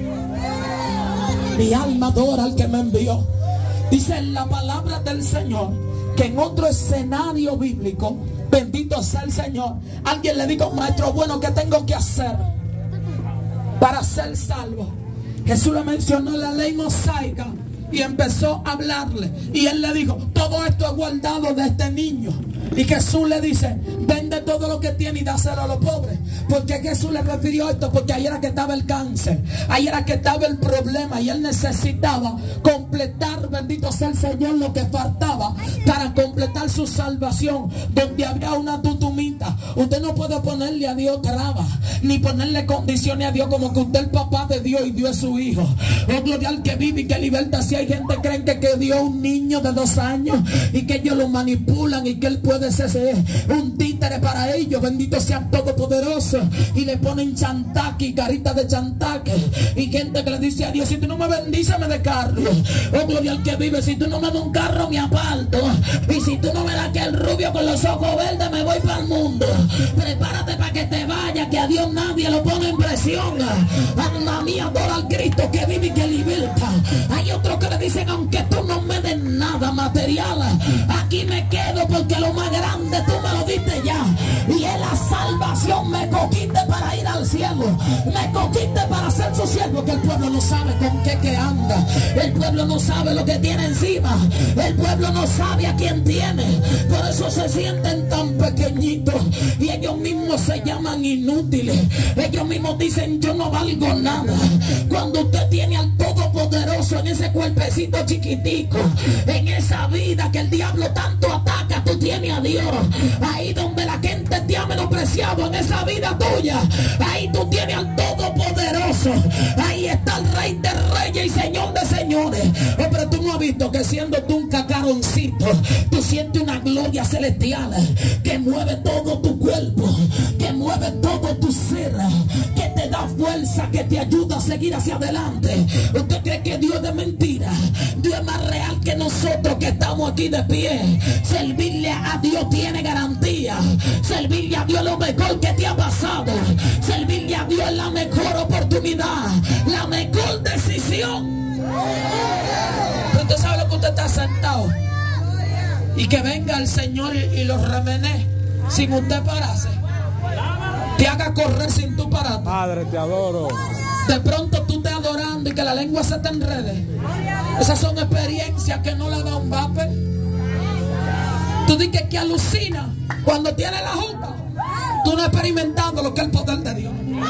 Mi alma adora al que me envió. Dice en la palabra del Señor que en otro escenario bíblico, bendito sea el Señor, alguien le dijo: maestro bueno, ¿qué tengo que hacer para ser salvo? Jesús le mencionó la ley mosaica y empezó a hablarle, y él le dijo: todo esto es guardado de este niño. Y Jesús le dice: vende todo lo que tiene y dáselo a los pobres. Porque Jesús le refirió esto, porque ahí era que estaba el cáncer, ahí era que estaba el problema, y él necesitaba completar, bendito sea el Señor, lo que faltaba para completar su salvación. Donde había una tutumita, usted no puede ponerle a Dios trabas, ni ponerle condiciones a Dios, como que usted es el papá de Dios y Dios es su hijo. Oh, gloria al que vive y que liberta. Si hay gente que creen que Dios es un niño de 2 años y que ellos lo manipulan y que él puede ser un títere para ellos, bendito sea Todopoderoso, y le ponen chantaque y caritas de chantaque, y gente que le dice a Dios: si tú no me bendices me de carro. Oh, gloria al que vive, si tú no me das un carro me aparto, y si tú no me das que el rubio con los ojos verdes me voy para el mundo. Prepárate para que te vaya, que a Dios nadie lo pone en presión. Alma mía, adora al Cristo que vive y que liberta. Hay otros que le dicen: aunque tú no me des nada material, aquí me quedo, porque lo más grande tú me lo diste ya, y es la salvación. Me cogiste para ir al cielo, me cogiste para ser su siervo. Que el pueblo no sabe con qué anda, el pueblo no sabe lo que tiene encima, el pueblo no sabe a quién tiene. Por eso se sienten tan pequeñitos y ellos mismos se llaman inútiles. Ellos mismos dicen: yo no valgo nada. Cuando usted tiene al Todopoderoso en ese cuerpecito chiquitico, en esa vida que el diablo tanto ataca, tú tienes a Dios. Ahí donde la gente te ha menospreciado, en esa vida tuya, ahí tú tienes al Todopoderoso. Ahí está el Rey de Reyes y Señor de Señores. Oh, pero tú no has visto que siendo tú un cacaroncito, tú sientes una gloria celestial que mueve todo tu cuerpo, que mueve todo tu ser, que te da fuerza, que te ayuda a seguir hacia adelante. ¿Usted cree que Dios es de mentira? Dios es más real que nosotros que estamos aquí de pie. Servirle a Dios tiene garantía. Servirle a Dios es lo mejor que te ha pasado. Servirle a Dios es la mejor oportunidad, la mejor decisión. Pero usted sabe lo que usted está sentado y que venga el Señor y los remenee sin usted pararse, te haga correr sin tú pararte. Padre, te adoro. De pronto tú te adorando y que la lengua se te enrede. Esas son experiencias que no le da un vape. Tú dices que alucina cuando tiene la juca. Tú no has experimentado lo que es el poder de Dios.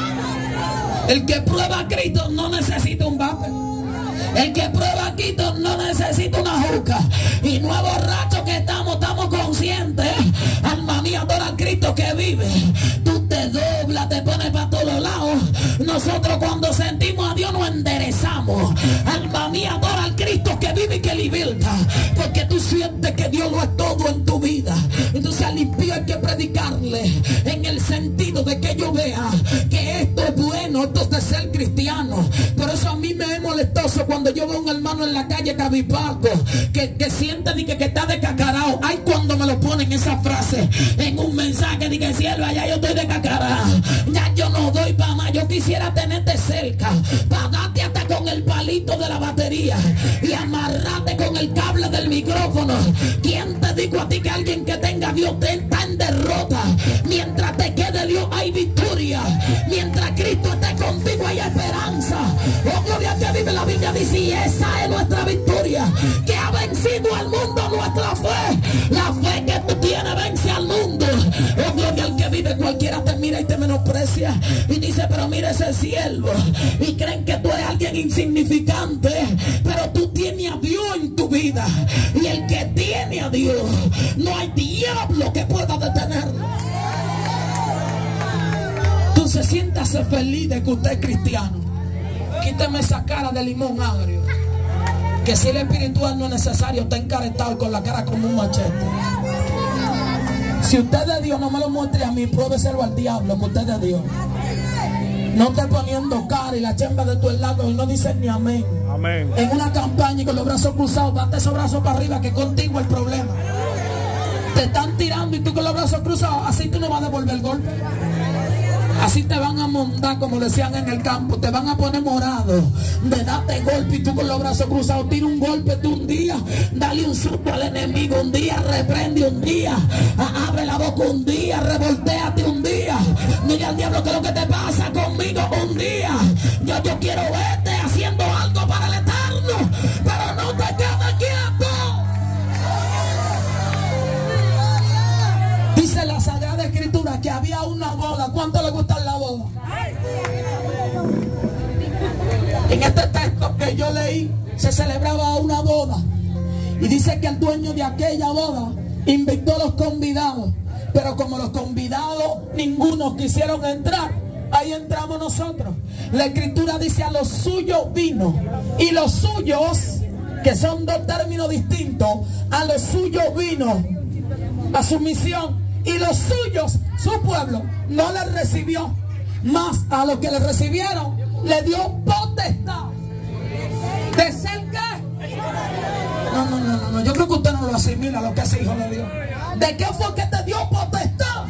El que prueba a Cristo no necesita un vape. El que prueba a Cristo no necesita una juca. Y no es borracho que estamos conscientes. Alma mía, adora al Cristo que vive. Tú te doblas, te pones para todos lados. Nosotros cuando sentimos a Dios nos enderezamos. Alma mía, adora al Cristo que vive y que liberta. Porque tú sientes que Dios lo es todo en tu vida. Entonces al impío hay que predicarle en el sentido de que yo vea que esto es bueno, esto es de ser cristiano. Por eso a mí me es molestoso cuando yo veo a un hermano en la calle cabizbajo, que siente que está descacarado. Ay, cuando me lo ponen esa frase en un mensaje, de que sierva, ya yo estoy descacarado, ya yo no doy para más. Yo quisiera tenerte cerca, pagarte hasta con el palito de la batería y amarrarte con el cable del micrófono. ¿Quién te dijo a ti que alguien que tenga a Dios está en derrota? Mientras te quede Dios hay victoria. Mientras Cristo esté contigo hay esperanza. Oh, gloria a Dios, vive la Biblia, dice, y esa es nuestra victoria, que ha vencido al mundo nuestra fe. La fe que tú tienes vence al mundo. Oh, gloria al que vive. Cualquiera te mira y te menosprecia y dice, pero mira ese siervo, y creen que tú eres alguien insignificante, pero tú tienes a Dios en tu vida, y el que tiene a Dios no hay diablo que pueda detenerlo. Entonces siéntase feliz de que usted es cristiano. Quíteme esa cara de limón agrio, que si el espiritual no es necesario, está encaretado con la cara como un machete. Si usted es de Dios, no me lo muestre a mí, pruébeselo al diablo que usted es de Dios. No esté poniendo cara y la chemba de tu lado y no dicen ni amén. Amén. En una campaña y con los brazos cruzados, date esos brazos para arriba, que contigo el problema. Te están tirando y tú con los brazos cruzados, así tú no vas a devolver el golpe. Así te van a montar, como decían en el campo, te van a poner morado de darte golpe, y tú con los brazos cruzados tira un golpe tú un día, dale un susto al enemigo un día, reprende un día, abre la boca un día, revoltéate un día, dile al diablo que lo que te pasa conmigo un día. Yo quiero verte haciendo algo para el eterno, pero no te quedes quieto. Dice la Sagrada Escritura que había una boda. ¿Cuánto le gusta la boda? En este texto que yo leí se celebraba una boda, y dice que el dueño de aquella boda invitó a los convidados, pero como los convidados ninguno quisieron entrar, ahí entramos nosotros. La Escritura dice, a los suyos vino, y los suyos, que son dos términos distintos, a los suyos vino, a su misión, y los suyos, su pueblo, no les recibió. Más a los que le recibieron, le dio potestad de ser ¿qué? No, yo creo que usted no lo asimila lo que es hijo de Dios. ¿De qué fue que te dio potestad?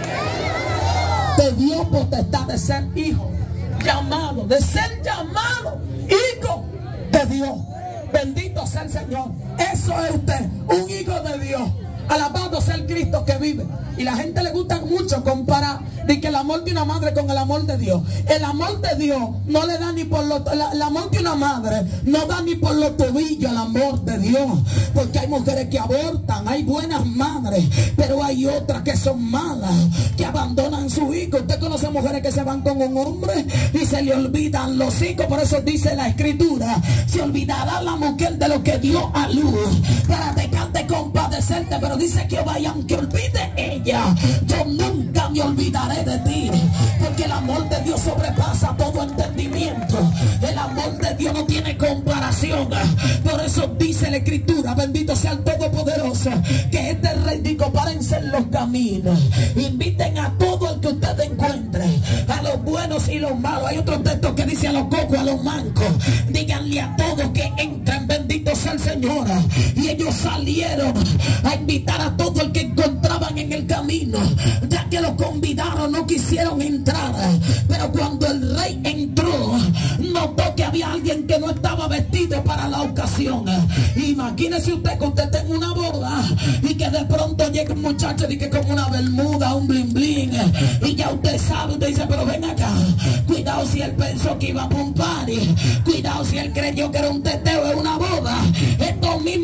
Te dio potestad de ser hijo, llamado, de ser llamado hijo de Dios. Bendito sea el Señor. Eso es usted, un hijo de Dios. Alabado sea el Cristo que vive. Y la gente le gusta mucho comparar de que el amor de una madre con el amor de Dios. El amor de Dios no le da ni por los, el amor de una madre no da ni por los tobillos el amor de Dios. Porque hay mujeres que abortan, hay buenas madres, pero hay otras que son malas, que abandonan su hijo. Usted conoce mujeres que se van con un hombre y se le olvidan los hijos. Por eso dice la Escritura, se olvidará la mujer de lo que dio a luz, para dejarte compadecerte. Pero dice que vaya, aunque olvide ella, yo nunca me olvidaré de ti. Porque el amor de Dios sobrepasa todo entendimiento. El amor de Dios no tiene comparación. Por eso dice la Escritura, bendito sea el Todopoderoso, que este rey dijo, párense en los caminos, inviten a todo el que ustedes encuentren, a los buenos y los malos. Hay otro texto que dice, a los cocos, a los mancos, díganle a todos que entren, bendito sea el Señor. Y ellos salieron a invitar a todo el que encontraban en el camino, ya que los convidaron, no quisieron entrar. Pero cuando el rey entró, notó que había alguien que no estaba vestido para la ocasión. Imagínese usted que usted está en una boda y que de pronto llega un muchacho y que con una bermuda, un bling bling, y ya usted sabe, usted dice, pero ven acá, cuidado si él pensó que iba a un party, cuidado si él creyó que era un teteo en una boda. Esto mismo pasó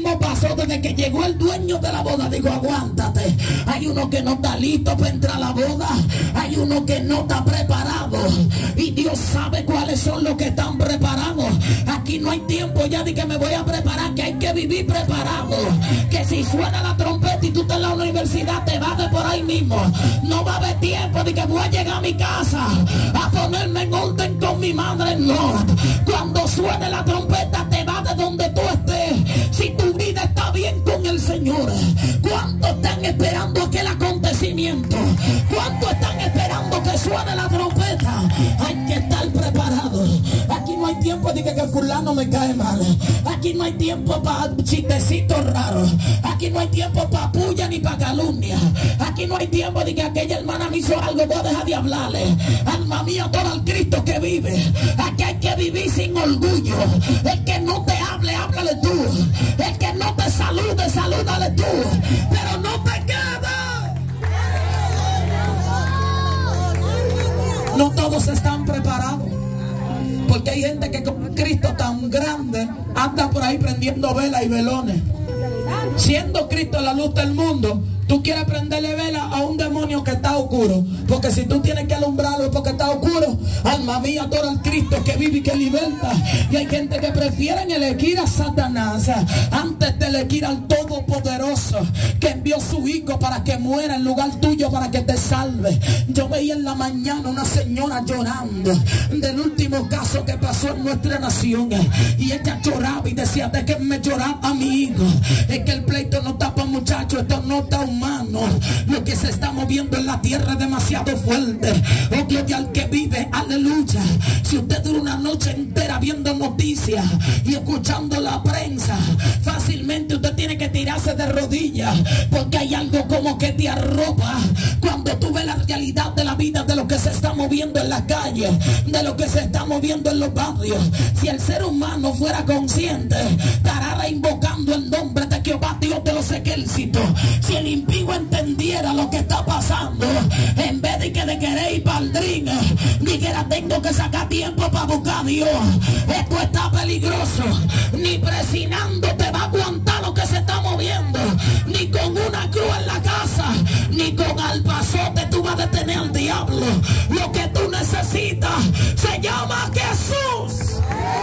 pasó desde que llegó el dueño de la boda. Digo, aguántate. Hay uno que no está listo para entrar a la boda. Hay uno que no está preparado. Y Dios sabe cuáles son los que están preparados. Aquí no hay tiempo ya de que me voy a preparar, que hay que vivir preparado. Que si suena la trompeta y tú estás en la universidad, te vas de por ahí mismo. No va a haber tiempo de que voy a llegar a mi casa a ponerme en orden con mi madre. No. Cuando suene la trompeta, te vas de donde tú estés. Si tu vida está bien con el Señor. ¿Cuántos están esperando aquel acontecimiento? ¿Cuántos están esperando que suene la trompeta? Hay que estar preparado. Aquí no hay tiempo de que fulano me cae mal. Aquí no hay tiempo para chistecitos raros. Aquí no hay tiempo para puya ni para calumnia. Aquí no hay tiempo de que aquella hermana me hizo algo, voy a dejar de hablarle. Alma mía, todo el Cristo que vive. Aquí hay que vivir sin orgullo. El que no te hable, háblale tú. El que no te salude, salúdale tú. Pero no te quedes. No todos están preparados. Porque hay gente que con Cristo tan grande anda por ahí prendiendo velas y velones. Siendo Cristo la luz del mundo, tú quieres prenderle vela a un demonio que está oscuro. Porque si tú tienes que alumbrarlo porque está oscuro, alma mía, adora al Cristo que vive y que liberta. Y hay gente que prefieren elegir a Satanás antes de elegir al Todopoderoso, que envió su hijo para que muera en lugar tuyo, para que te salve. Yo veía en la mañana una señora llorando del último caso que pasó en nuestra nación. Y ella lloraba y decía, déjenme llorar a mi hijo. Es que el pleito no está para muchachos, esto no está humano. Lo que se está moviendo en la tierra es demasiado fuerte. Oh, gloria al que vive, aleluya. Si usted dura una noche entera viendo noticias y escuchando la prensa, fácilmente usted tiene que tirarse de rodillas, porque hay algo como que te arropa cuando tú ves la realidad de la vida, de lo que se está moviendo en la calle, de lo que se está moviendo en los barrios. Si el ser humano fuera consciente, estará invocando el nombre de Jehová, Dios de los ejércitos. Si el impío entendiera lo que está pasando, en vez de que de querer ir para el drink, dijera, tengo que sacar tiempo para buscar a Dios. Esto está peligroso. Ni presionando te va a aguantar lo que se está moviendo. Ni con una cruz en la casa, ni con al pasote tú vas a detener al diablo. Lo que tú necesitas se llama Jesús.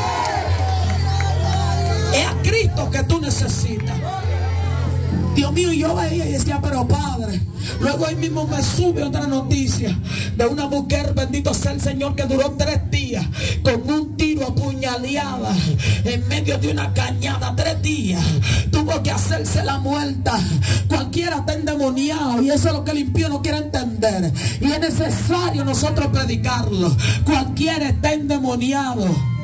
Es a Cristo que tú necesitas. Dios mío, y yo veía y decía, pero Padre, luego ahí mismo me sube otra noticia de una mujer, bendito sea el Señor, que duró 3 días con un tiro apuñaleada en medio de una cañada. 3 días tuvo que hacerse la muerta. Cualquiera está endemoniado, y eso es lo que el impío no quiere entender, y es necesario nosotros predicarlo. Cualquiera está endemoniado,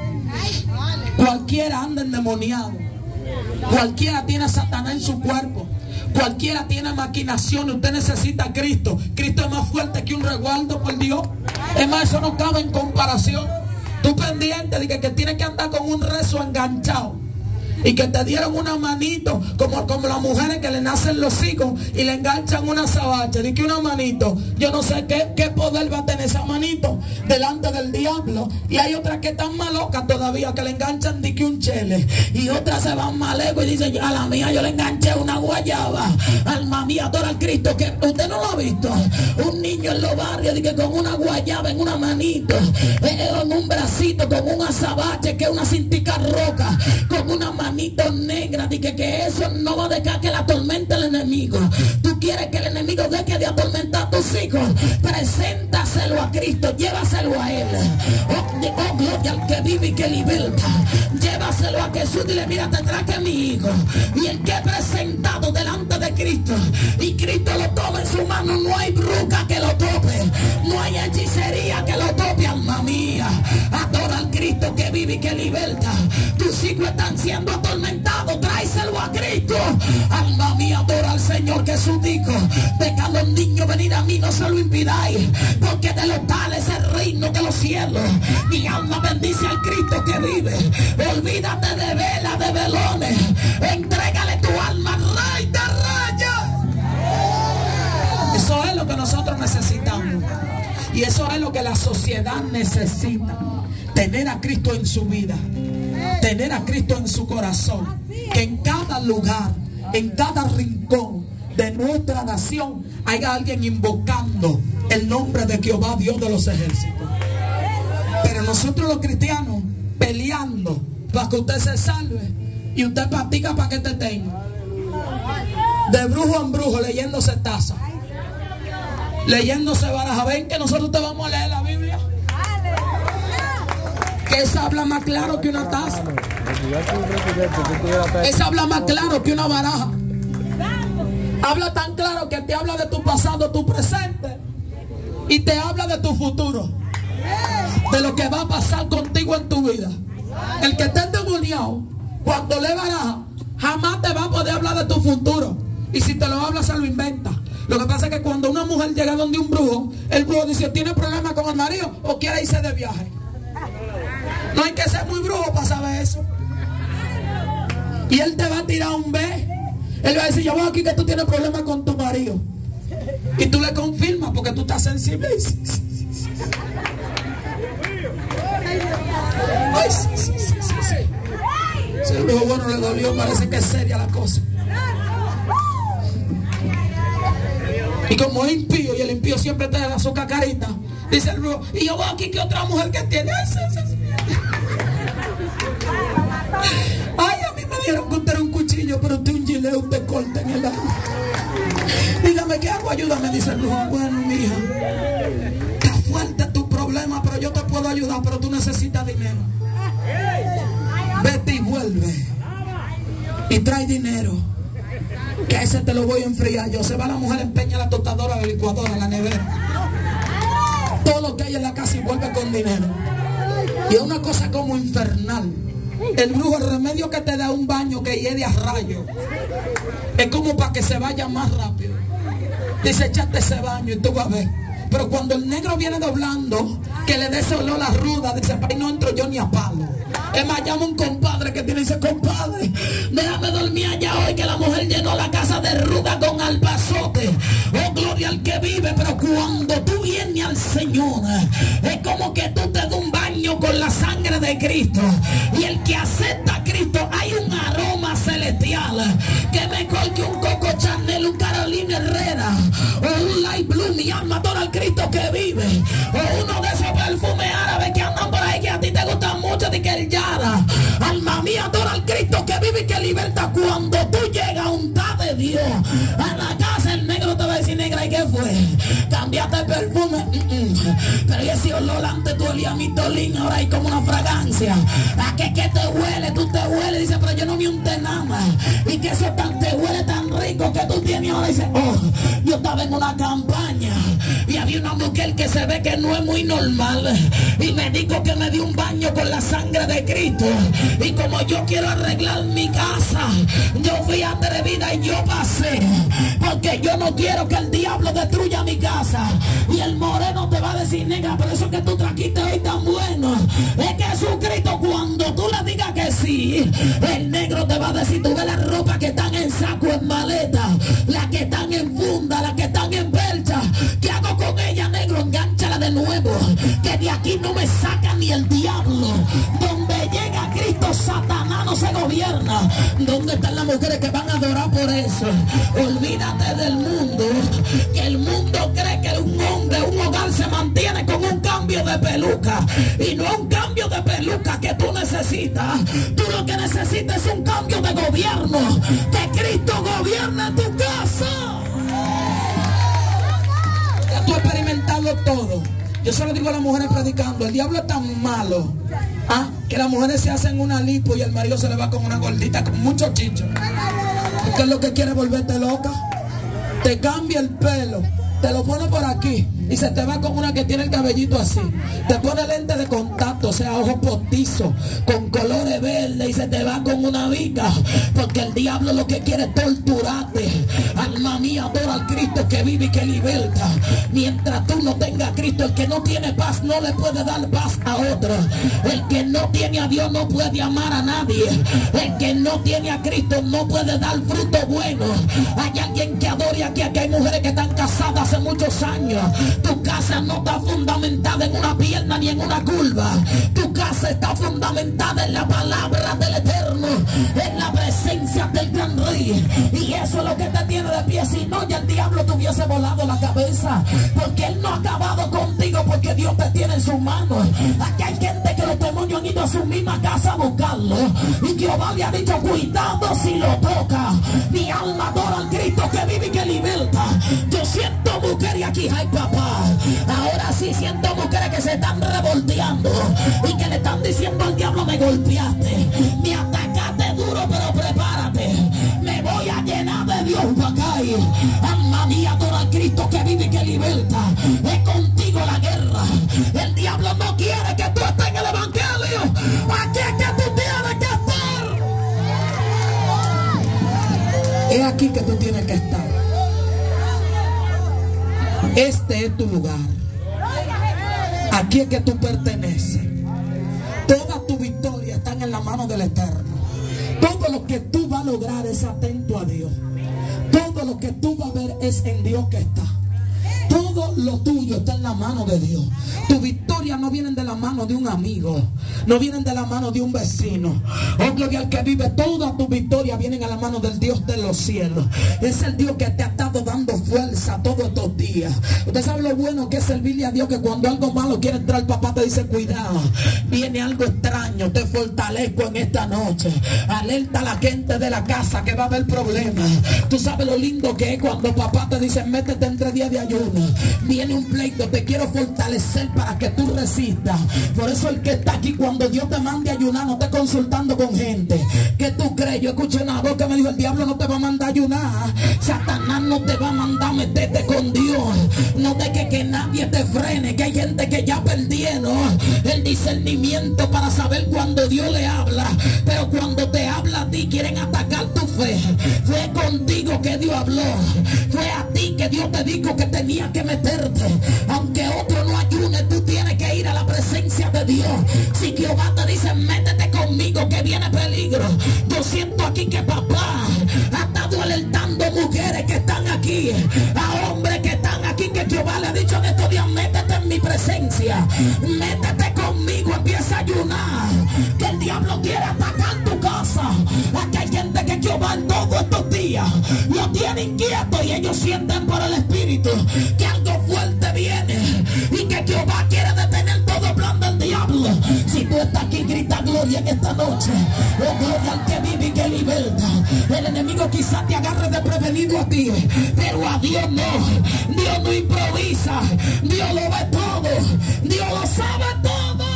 cualquiera anda endemoniado, cualquiera tiene a Satanás en su cuerpo, cualquiera tiene maquinaciones. Usted necesita a Cristo. Cristo es más fuerte que un resguardo, por Dios. Es más, eso no cabe en comparación. Tú pendiente de que tienes que andar con un rezo enganchado, y que te dieron una manito, como las mujeres que le nacen los hijos y le enganchan una sabacha. Dice que una manito, yo no sé qué poder va a tener esa manito delante del diablo. Y hay otras que están más locas todavía, que le enganchan de que un chele, y otras se van más lejos y dicen, a la mía yo le enganché una guayaba. Alma mía, adora al Cristo, que usted no lo ha visto. Un niño en los barrios que con una guayaba en una manito, en un bracito, con un azabache, que es una cintica roca, con una manito negra. Dije que eso no va a dejar que la atormente el enemigo. Tú quieres que el enemigo deje de atormentar a tus hijos, preséntaselo a Cristo, llévaselo a él. Oh, gloria al que vive y que liberta. Llévaselo a Jesús, dile, mira, te traje mi hijo, y el que he presentado delante de Cristo, y Cristo lo toma en su mano. No hay bruja que lo tope, no hay hechicería que lo tope. Alma mía, adora al Cristo que vive y que liberta. Tus hijos están siendo atormentados, tráeselo a Cristo. Alma mía, adora al Señor. Jesús dijo, deja a los niños venir a mí, no se lo impidáis, porque de los tales es el reino de los cielos. Mi alma bendice al Cristo que vive. Olvídate de velas, de velones. Entrégale tu alma al Rey de Reyes. Eso es lo que nosotros necesitamos, y eso es lo que la sociedad necesita. Tener a Cristo en su vida, tener a Cristo en su corazón. que en cada lugar, en cada rincón de nuestra nación haya alguien invocando el nombre de Jehová, Dios de los ejércitos. Pero nosotros los cristianos peleando para que usted se salve y usted practica para que te tenga. De brujo en brujo, leyéndose taza, leyéndose baraja. Ven que nosotros te vamos a leer la Biblia, que esa habla más claro que una taza. Esa habla más claro que una baraja. Habla tan claro que te habla de tu pasado, tu presente, y te habla de tu futuro, de lo que va a pasar contigo en tu vida. El que esté endemoniado, cuando lee baraja, jamás te va a poder hablar de tu futuro. Y si te lo habla, se lo inventa. Lo que pasa es que cuando una mujer llega donde un brujo, el brujo dice: ¿tiene problemas con el marido o quiere irse de viaje? No hay que ser muy brujo para saber eso. Y él te va a tirar un B. Él va a decir: yo veo aquí que tú tienes problemas con tu marido. Y tú le confirmas porque tú estás sensible. Ay, sí. Si el brujo bueno le dolió, parece que es seria la cosa. Y como es impío, y el impío siempre te da su cacarita, dice el brujo: y yo veo aquí que otra mujer que tiene. Ay, a mí me dieron que usted era un cuchillo, pero usted un gilet, usted corta en el alma. Dígame, ¿qué hago? Ayúdame, dice el brujo. Bueno, mi hija, está fuerte tu problema, pero yo te puedo ayudar, pero tú necesitas dinero. Vete y vuelve y trae dinero, que a ese te lo voy a enfriar yo. Se va la mujer, empeña la tostadora, la licuadora, la nevera, todo lo que hay en la casa, y vuelve con dinero. Y es una cosa como infernal. El brujo, el remedio que te da un baño que hiede a rayo, es como para que se vaya más rápido. Dice: échate ese baño y tú vas a ver. Pero cuando el negro viene doblando, que le dé ese olor a ruda, dice: para ahí no entro yo ni a palo. Es más, llama un compadre que tiene y dice: compadre, déjame dormir allá hoy, que la mujer llenó la casa de ruda con albazote. Oh, gloria al que vive. Pero cuando tú vienes al Señor, es como que tú te das un baño con la sangre de Cristo. Y el que acepta a Cristo, hay un aroma celestial que mejor que un Coco Chanel, un Carolina Herrera o un Light Blue. Mi alma adora al Cristo que vive. O uno de esos perfumes árabes que andan por ahí, que a ti te gustan mucho, de que el Yara. Alma mía, adora al Cristo que vive y que liberta. Cuando tú llegas a un tal de Dios a la casa, el negro te va a decir: negra, ¿y qué fue? Cambiaste el perfume. Pero ese olor antes tú olías mi tolín, ahora hay como una fragancia. ¿A qué te huele? Tú te huele. Dice: pero yo no me unté nada más. Y que eso te huele tan rico que tú tienes ahora. Dice: oh, yo estaba en una campaña y había una mujer que se ve que no es muy normal, y me dijo que me dio un baño con la sangre de Cristo. Y como yo quiero arreglar mi casa, yo fui atrevida y yo pasé, porque yo no quiero que el diablo destruya mi casa. Y el moreno te va a decir: negra, pero eso que tú trajiste hoy tan bueno, es que Jesucristo, cuando tú le digas que sí, el negro te va a decir: tú ves las ropas que están en saco, en maleta, las que están en funda, las que están en percha, ¿qué hago con ella, negro? Engánchala de nuevo, que de aquí no me saca ni el diablo. Donde llega Cristo, Satanás no se gobierna. ¿Dónde están las mujeres que van a adorar por eso? Olvídate del mundo, que el mundo cree que un hombre, un hogar se mantiene con un cambio de peluca, y no es un cambio de peluca que tú necesitas. Tú lo que necesitas es un cambio de gobierno, que Cristo gobierne tu casa. Ya tú has experimentado todo. Yo solo digo a las mujeres predicando: el diablo es tan malo, que las mujeres se hacen una lipo y el marido se le va con una gordita con mucho chicho, porque es lo que quiere volverte loca. Te cambia el pelo, te lo pone por aquí y se te va con una que tiene el cabellito así. Te pone lente de contacto, o sea, ojos postizos con colores verdes, y se te va con una viga, porque el diablo lo que quiere es torturarte. Alma mía, adora al Cristo que vive y que liberta. Mientras tú no tengas a Cristo, el que no tiene paz no le puede dar paz a otro. El que no tiene a Dios no puede amar a nadie. El que no tiene a Cristo no puede dar fruto bueno. Hay alguien que adore aquí hay mujeres que están casadas hace muchos años. Tu casa no está fundamentada en una pierna ni en una curva. Tu casa está fundamentada en la palabra del Eterno, en la presencia del gran Rey. Y eso es lo que te tiene de pie. Si no, ya el diablo te hubiese volado la cabeza, porque él no ha acabado contigo, porque Dios te tiene en sus manos. Aquí hay gente que los demonios han ido a su misma casa a buscarlo, y Jehová le ha dicho: cuidado si lo toca. Mi alma adora al Cristo que vive y que liberta. Yo siento mujeres aquí, ay papá, ahora sí siento mujeres que se están revolteando y que le están diciendo al diablo: me golpeaste, me atacaste duro, pero prepárate, me voy a llenar de Dios para acá. Alma mía, adora al Cristo que vive y que liberta. Es contigo la guerra. El diablo no quiere que tú estés en el evangelio. Aquí es que tú tienes que estar. Es aquí que tú tienes que estar. Este es tu lugar. Aquí es que tú perteneces. Toda tu victoria está en la mano del Eterno. Todo lo que tú vas a lograr es atento a Dios. Todo lo que tú vas a ver es en Dios que está. Todo lo tuyo está en la mano de Dios. Tu victoria no viene de la mano de un amigo, no vienen de la mano de un vecino. Oh, gloria al que vive. Toda tu victoria viene a la mano del Dios de los cielos. Es el Dios que te ha estado dando fuerza todos estos días. Usted sabe lo bueno que es servirle a Dios, que cuando algo malo quiere entrar, papá te dice: cuidado, viene algo extraño, te fortalezco en esta noche. Alerta a la gente de la casa que va a haber problemas. Tú sabes lo lindo que es cuando papá te dice: métete entre días de ayuno. Viene un pleito, te quiero fortalecer para que tú resistas. Por eso el que está aquí, cuando Dios te mande a ayunar, no esté consultando con gente. ¿Qué tú crees? Yo escuché una voz que me dijo: el diablo no te va a mandar a ayunar, Satanás no te va a mandar a meterte con Dios. No dejes que nadie te frene, que hay gente que ya perdieron el discernimiento para saber cuando Dios le habla. Pero cuando te habla a ti, quieren atacar tu fe. Fue contigo que Dios habló, fue a ti que Dios te dijo que tenía que meterte. Aunque otro no ayune, tú tienes que ir a la presencia de Dios. Si Jehová te dice: métete conmigo que viene peligro. Yo siento aquí que papá ha estado alertando mujeres que están aquí, a hombres que están aquí, que Jehová le ha dicho en estos días: métete en mi presencia, métete conmigo, empieza a ayunar, que el diablo quiere atacar tu casa. Aquí hay gente que Jehová en todos estos días lo tiene inquieto, y ellos sienten por el Espíritu que algo fuerte viene y que Jehová quiere detener todo plan del diablo. Si tú estás aquí, grita gloria en esta noche. Oh, gloria al que vive y que liberta. El enemigo quizás te agarre de prevenido a ti, pero a Dios no. Dios no improvisa. Dios lo ve todo. Dios lo sabe todo.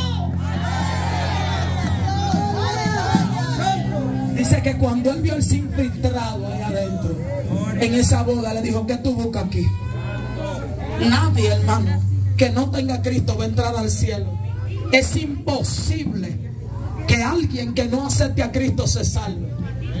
Dice que cuando él vio el infiltrado ahí adentro, en esa boda, le dijo: ¿qué tú buscas aquí? Nadie, hermano, que no tenga a Cristo va a entrar al cielo. Es imposible que alguien que no acepte a Cristo se salve.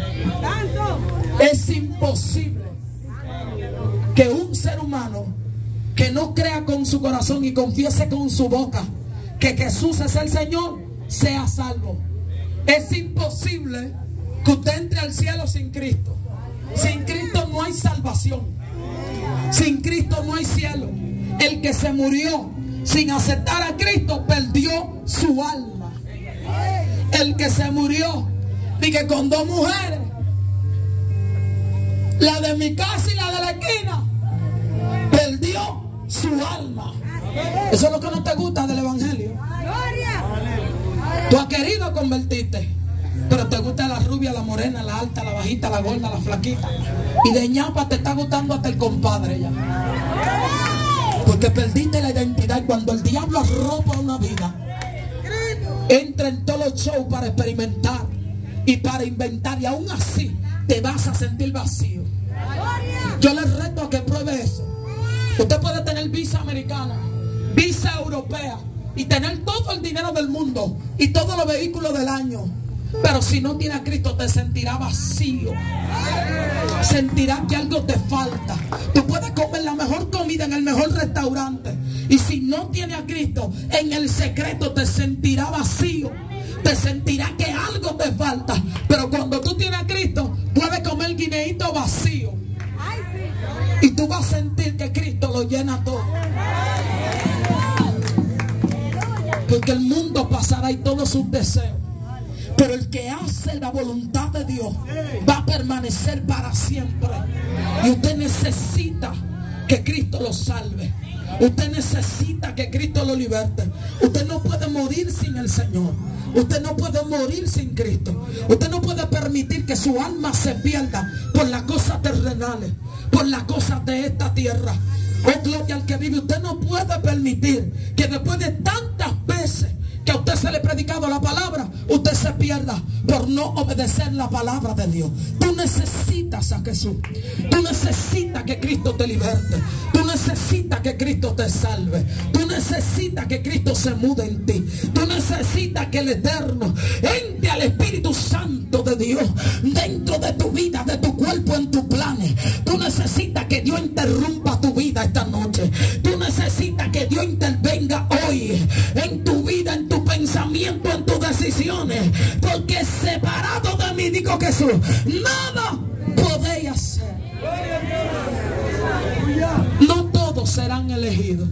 Es imposible que un ser humano que no crea con su corazón y confiese con su boca que Jesús es el Señor sea salvo. Es imposible que usted entre al cielo sin Cristo. Sin Cristo no hay salvación. Sin Cristo no hay cielo. El que se murió sin aceptar a Cristo perdió su alma. El que se murió, dije, con dos mujeres, la de mi casa y la de la esquina, perdió su alma. Eso es lo que no te gusta del evangelio. Tú has querido convertirte, pero te gusta la rubia, la morena, la alta, la bajita, la gorda, la flaquita. Y de ñapa te está gustando hasta el compadre ya. Porque perdiste la identidad. Cuando el diablo arropa una vida, entra en todos los shows para experimentar y para inventar, y aún así te vas a sentir vacío. Yo les reto a que pruebe eso. Usted puede tener visa americana, visa europea, y tener todo el dinero del mundo y todos los vehículos del año, pero si no tiene a Cristo te sentirá vacío. Sentirás que algo te falta. Tú puedes comer la mejor comida en el mejor restaurante, y si no tienes a Cristo, en el secreto te sentirás vacío. Te sentirás que algo te falta. Pero cuando tú tienes a Cristo, puedes comer guineíto vacío, y tú vas a sentir que Cristo lo llena todo. Porque el mundo pasará y todos sus deseos, pero el que hace la voluntad de Dios va a permanecer para siempre. Y usted necesita que Cristo lo salve. Usted necesita que Cristo lo liberte. Usted no puede morir sin el Señor. Usted no puede morir sin Cristo. Usted no puede permitir que su alma se pierda por las cosas terrenales, por las cosas de esta tierra. Oh, gloria al que vive. Usted no puede permitir que después de tantas veces que a usted se le ha predicado la palabra, usted se pierda por no obedecer la palabra de Dios. Tú necesitas a Jesús. Tú necesitas que Cristo te liberte. Tú necesitas que Cristo te salve. Tú necesitas que Cristo se mude en ti. Tú necesitas que el Eterno entre al Espíritu Santo de Dios dentro de tu vida, de tu cuerpo, en tus planes. Tú necesitas que Dios interrumpa tu vida esta noche. Tú necesitas que Dios intervenga hoy en tu vida, en tu pensamiento, en tus decisiones. Porque separado de mí, digo Jesús, nada podéis hacer. No todos serán elegidos.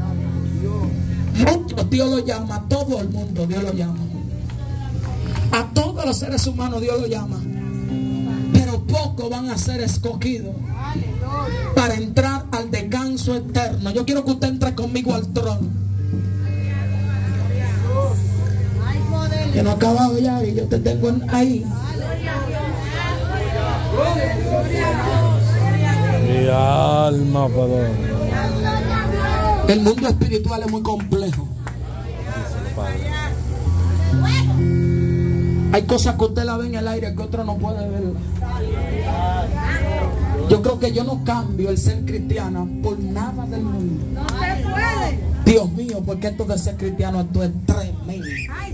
Muchos Dios lo llama, a todo el mundo Dios lo llama. A todos los seres humanos Dios lo llama. Pero pocos van a ser escogidos para entrar al descanso eterno. Yo quiero que usted entre conmigo al trono. Que no ha acabado ya y yo te tengo ahí. Mi alma, Padre. El mundo espiritual es muy complejo. Hay cosas que usted la ve en el aire que otro no puede verla. Yo creo que yo no cambio el ser cristiana por nada del mundo. No se puede. Dios mío, porque esto de ser cristiano, esto es tremendo.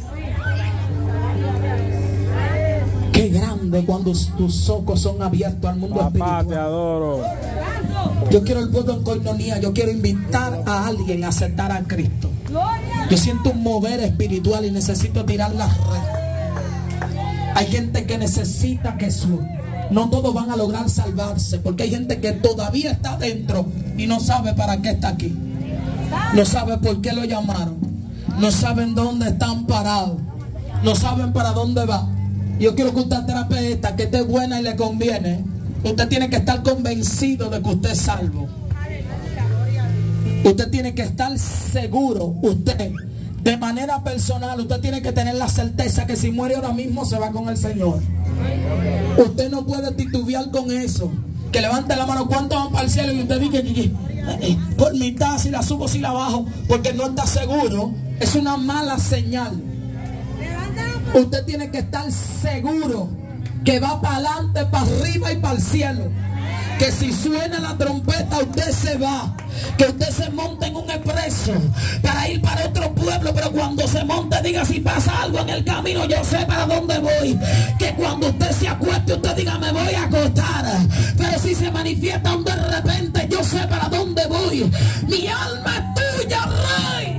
Qué grande cuando tus ojos son abiertos al mundo Papá, espiritual. te adoro. Yo quiero el pueblo en coinonía. Yo quiero invitar a alguien a aceptar a Cristo. Yo siento un mover espiritual y necesito tirar las redes. Hay gente que necesita a Jesús. No todos van a lograr salvarse, porque hay gente que todavía está dentro y no sabe para qué está aquí. No sabe por qué lo llamaron. No saben dónde están parados. No saben para dónde va. Yo quiero que usted atrape esta, que esté buena y le conviene. Usted tiene que estar convencido de que usted es salvo. Usted tiene que estar seguro. Usted, de manera personal, usted tiene que tener la certeza que si muere ahora mismo se va con el Señor. Usted no puede titubear con eso. Que levante la mano, ¿cuántos van para el cielo? Y usted dice, por mitad, si la subo, si la bajo, porque no está seguro. Es una mala señal. Usted tiene que estar seguro que va para adelante, para arriba y para el cielo. Que si suena la trompeta usted se va. Que usted se monte en un expreso para ir para otro pueblo, pero cuando se monte diga, si pasa algo en el camino yo sé para dónde voy. Que cuando usted se acueste usted diga, me voy a acostar, pero si se manifiesta un de repente yo sé para dónde voy. Mi alma es tuya, Rey.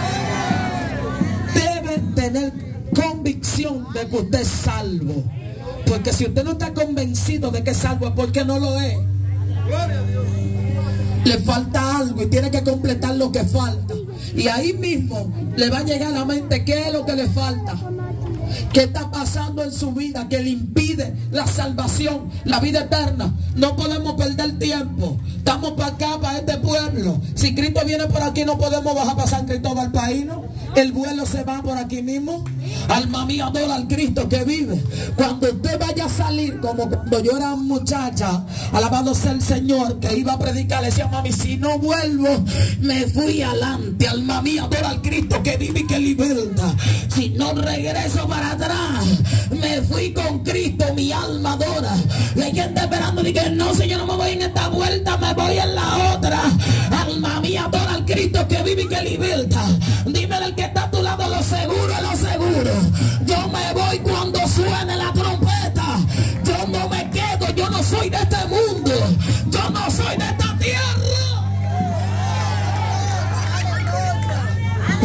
Debe tener convicción de que usted es salvo. Porque si usted no está convencido de que es salvo es porque no lo es. Le falta algo y tiene que completar lo que falta. Y ahí mismo le va a llegar a la mente qué es lo que le falta. ¿Qué está pasando en su vida que le impide la salvación, la vida eterna? No podemos perder tiempo. Estamos para acá, para este pueblo. Si Cristo viene por aquí no podemos bajar para San Cristóbal País, ¿no? El vuelo se va por aquí mismo. Alma mía, adora al Cristo que vive. Cuando usted vaya a salir, como cuando yo era muchacha, alabado sea el Señor, que iba a predicar, le decía, mami, si no vuelvo, me fui adelante. Alma mía, adora al Cristo que vive y que liberta. Si no regreso para atrás, me fui con Cristo, mi alma adora. Y hay gente esperando y que no, Señor, no me voy en esta vuelta, me voy en la otra. Alma mía, adora al Cristo que vive y que liberta. Dime del que está a tu lado, lo seguro es lo seguro. Yo me voy cuando suene la trompeta. Yo no me quedo, yo no soy de este mundo.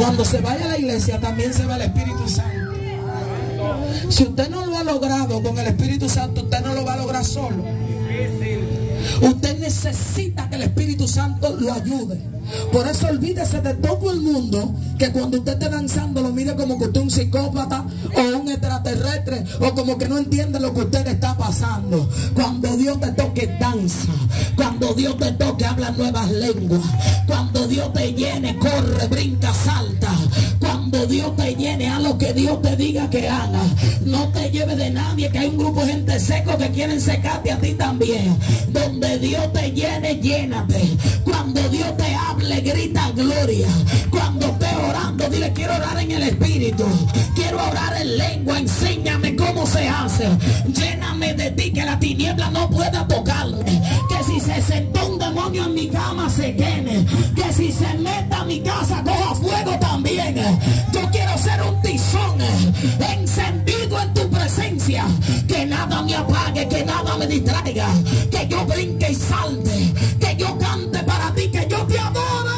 Cuando se vaya a la iglesia también se va el Espíritu Santo. Si usted no lo ha logrado con el Espíritu Santo, usted no lo va a lograr solo. Usted necesita que el Espíritu Santo lo ayude. Por eso olvídese de todo el mundo que cuando usted esté danzando lo mire como que usted es un psicópata o un extraterrestre, o como que no entiende lo que usted está pasando. Cuando Dios te toque, danza. Cuando Dios te toque, habla nuevas lenguas. Cuando Dios te llene, corre, brinca, salta. Cuando Dios te llene, haz lo que Dios te diga que haga. No te lleve de nadie, que hay un grupo de gente seco que quieren secarte a ti también. Donde Dios te llene, llénate. Cuando Dios te hable, grita gloria. Cuando estés orando, dile: quiero orar en el Espíritu, quiero orar en lengua, enséñame cómo se hace. Lléname de ti, que la tiniebla no pueda tocarme. Que si se sentó un demonio en mi cama, se queme. Que si se meta a mi casa, coja fuego también. Yo quiero ser un tizón encendido en tu presencia. Que nada me apague, que nada me distraiga. Que yo brinque y salte. Que yo cante para ti, que yo te adore.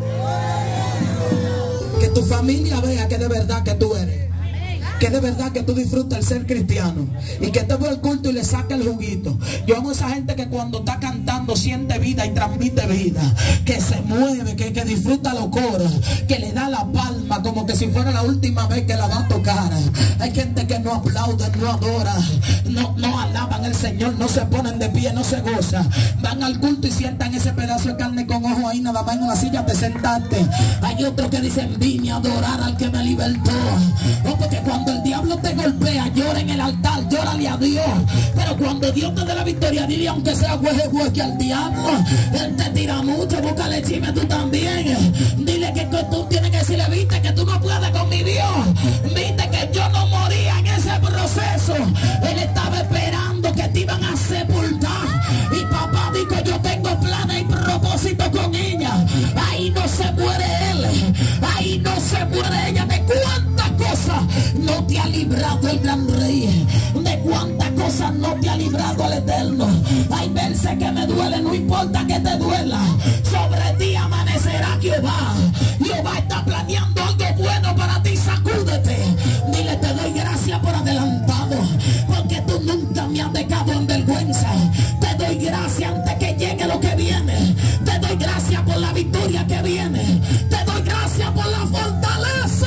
Que tu familia vea que de verdad que tú eres. Que de verdad que tú disfrutas el ser cristiano. Y que te ve el culto y le saca el juguito. Yo amo a esa gente que cuando está cantando siente vida y transmite vida. Que se mueve, que disfruta los coros. Que le da la palma como que si fuera la última vez que la va a tocar. Hay gente que no aplaude, no adora, no alaban al Señor, no se ponen de pie, no se gozan. Van al culto y sientan ese pedazo de carne con ojo ahí, nada más en una silla te sentaste. Hay otros que dicen: vine a adorar al que me libertó. No, porque cuando el diablo te golpea, llora en el altar, llórale a Dios. Pero cuando Dios te dé la victoria, dile: aunque sea hueje al diablo, él te tira mucho, búscale chisme tú también. Dile que tú tienes que decirle: viste que tú no puedes con mi Dios, viste que yo no moría en ese proceso. Él estaba esperando que te iban a sepultar. Y papá dijo: yo tengo planes y propósitos con ella. Ahí no se muere él, ahí no se muere ella. ¿De cuántas cosas no te ha librado el gran rey? ¿De cuántas cosas no te ha librado el eterno? Hay veces que me duele, no importa que te duela. Sobre ti amanecerá Jehová. Jehová está planeando algo bueno para ti, sacúdete. Dile: te doy gracias por adelantado, porque tú nunca me has dejado en vergüenza. Te doy gracias antes que llegue lo que viene. Te doy gracias por la victoria que viene. Te doy gracias por la fortaleza.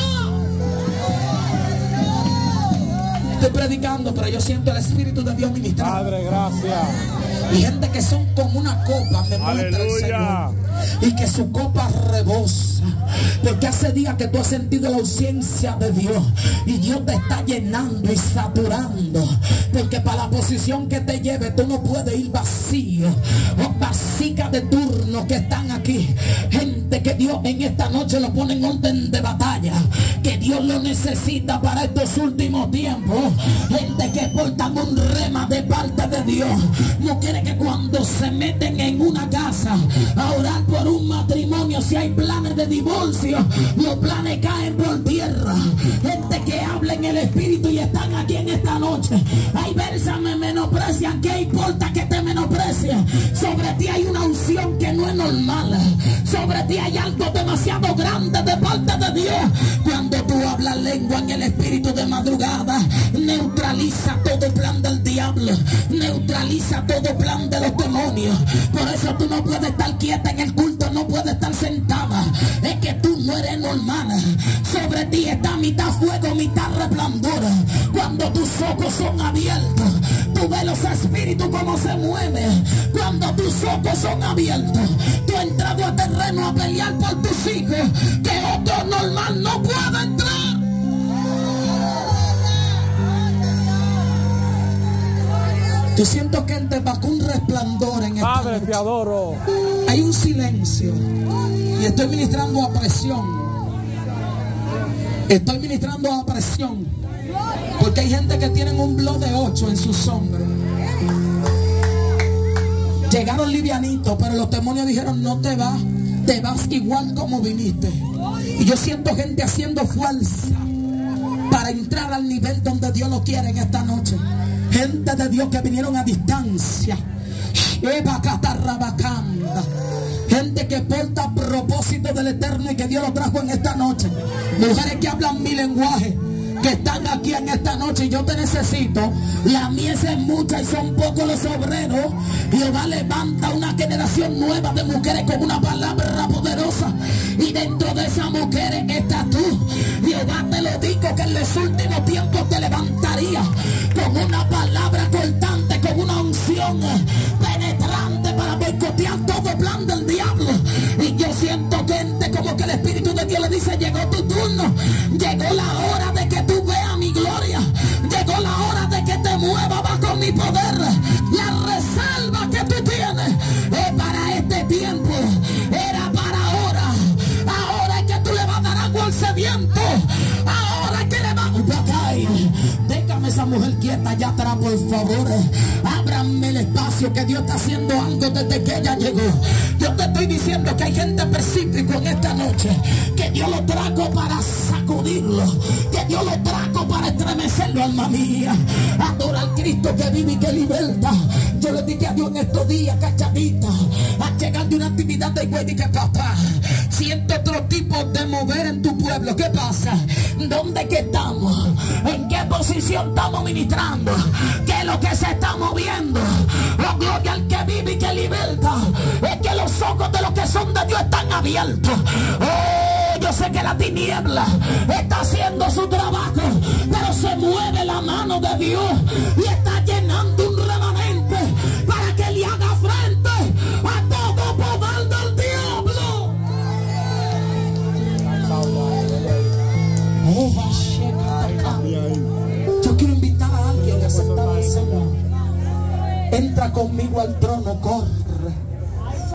Estoy predicando, pero yo siento el Espíritu de Dios ministrando. Padre, gracias. Y gente que son como una copa, me muestra el Señor. Y que su copa rebosa. Porque hace días que tú has sentido la ausencia de Dios. Y Dios te está llenando y saturando. Porque para la posición que te lleve, tú no puedes ir vacío. Vasijas de turno que están aquí. Gente que Dios en esta noche lo pone en orden de batalla. Que Dios lo necesita para estos últimos tiempos. Gente que portan un rema de parte de Dios. No quiere que cuando se meten en una casa a orar por un matrimonio, si hay planes de divorcio, los planes caen por tierra. Gente que habla en el Espíritu y están aquí en esta noche. Hay veces me menosprecian. ¿Qué importa que te menosprecien? Sobre ti hay una unción que no es normal. Sobre ti hay algo demasiado grande de parte de Dios. Cuando tú hablas lengua en el Espíritu de madrugada, neutraliza todo plan del diablo, neutraliza todo plan de los demonios. Por eso tú no puedes estar quieta en el culto, no puedes estar sentada. Es que tú no eres normal. Sobre ti está mitad fuego, mitad resplandor. Cuando tus ojos son abiertos, tú ves los espíritus como se mueven. Cuando tus ojos son abiertos, tú has entrado a terreno a pelear por tus hijos, que otro normal no puede entrar. Yo siento que te bajó un resplandor en esta Padre, noche. te adoro. Hay un silencio. Y estoy ministrando a presión. Estoy ministrando a presión. Porque hay gente que tienen un blog de 8 en sus sombras. Llegaron livianitos, pero los demonios dijeron: no te vas, te vas igual como viniste. Y yo siento gente haciendo fuerza para entrar al nivel donde Dios lo quiere en esta noche. Gente de Dios que vinieron a distancia. Gente que porta propósito. propósito del Eterno y que Dios lo trajo en esta noche. Mujeres que hablan mi lenguaje, que están aquí en esta noche, y yo te necesito. La mies es mucha y son pocos los obreros. Jehová levanta una generación nueva de mujeres con una palabra poderosa, y dentro de esas mujeres estás tú. Jehová te lo digo, que en los últimos tiempos te levantaría con una palabra cortante, con una unción penetrante para boicotear todo plan del diablo. Y yo siento gente como que el Espíritu de Dios le dice: llegó tu turno, llegó la hora de que tú veas mi gloria, llegó la hora de que te muevas bajo mi poder. La reserva que tú tienes es para este tiempo, era para ahora. Ahora es que tú le vas a dar agua al sediento, ahora es que le vas a caer. Déjame esa mujer quieta allá atrás, por favor. Ábranme el espacio, que Dios está haciendo algo desde que ella llegó. Yo te estoy diciendo que hay gente específica en esta noche, que Dios lo trajo para sacudirlo, que Dios lo trajo para estremecerlo, alma mía. Adora al Cristo que vive y que liberta. Yo le dije a Dios en estos días, cachadita, a llegar de una actividad de güey, dije: papá, siento otro tipo de mover en tu pueblo. ¿Qué pasa? ¿Dónde que estamos? ¿En qué posición estamos ministrando? ¿Qué es lo que se está moviendo? Oh, gloria al que vive y que liberta. Es que los ojos de los que son de Dios están abiertos. Oh, yo sé que la tiniebla está haciendo su trabajo, pero se mueve la mano de Dios y está llenando un remanente para que le haga frente a todo poder del diablo. Yo quiero invitar a alguien a aceptar al Señor. Entra conmigo al trono, corre.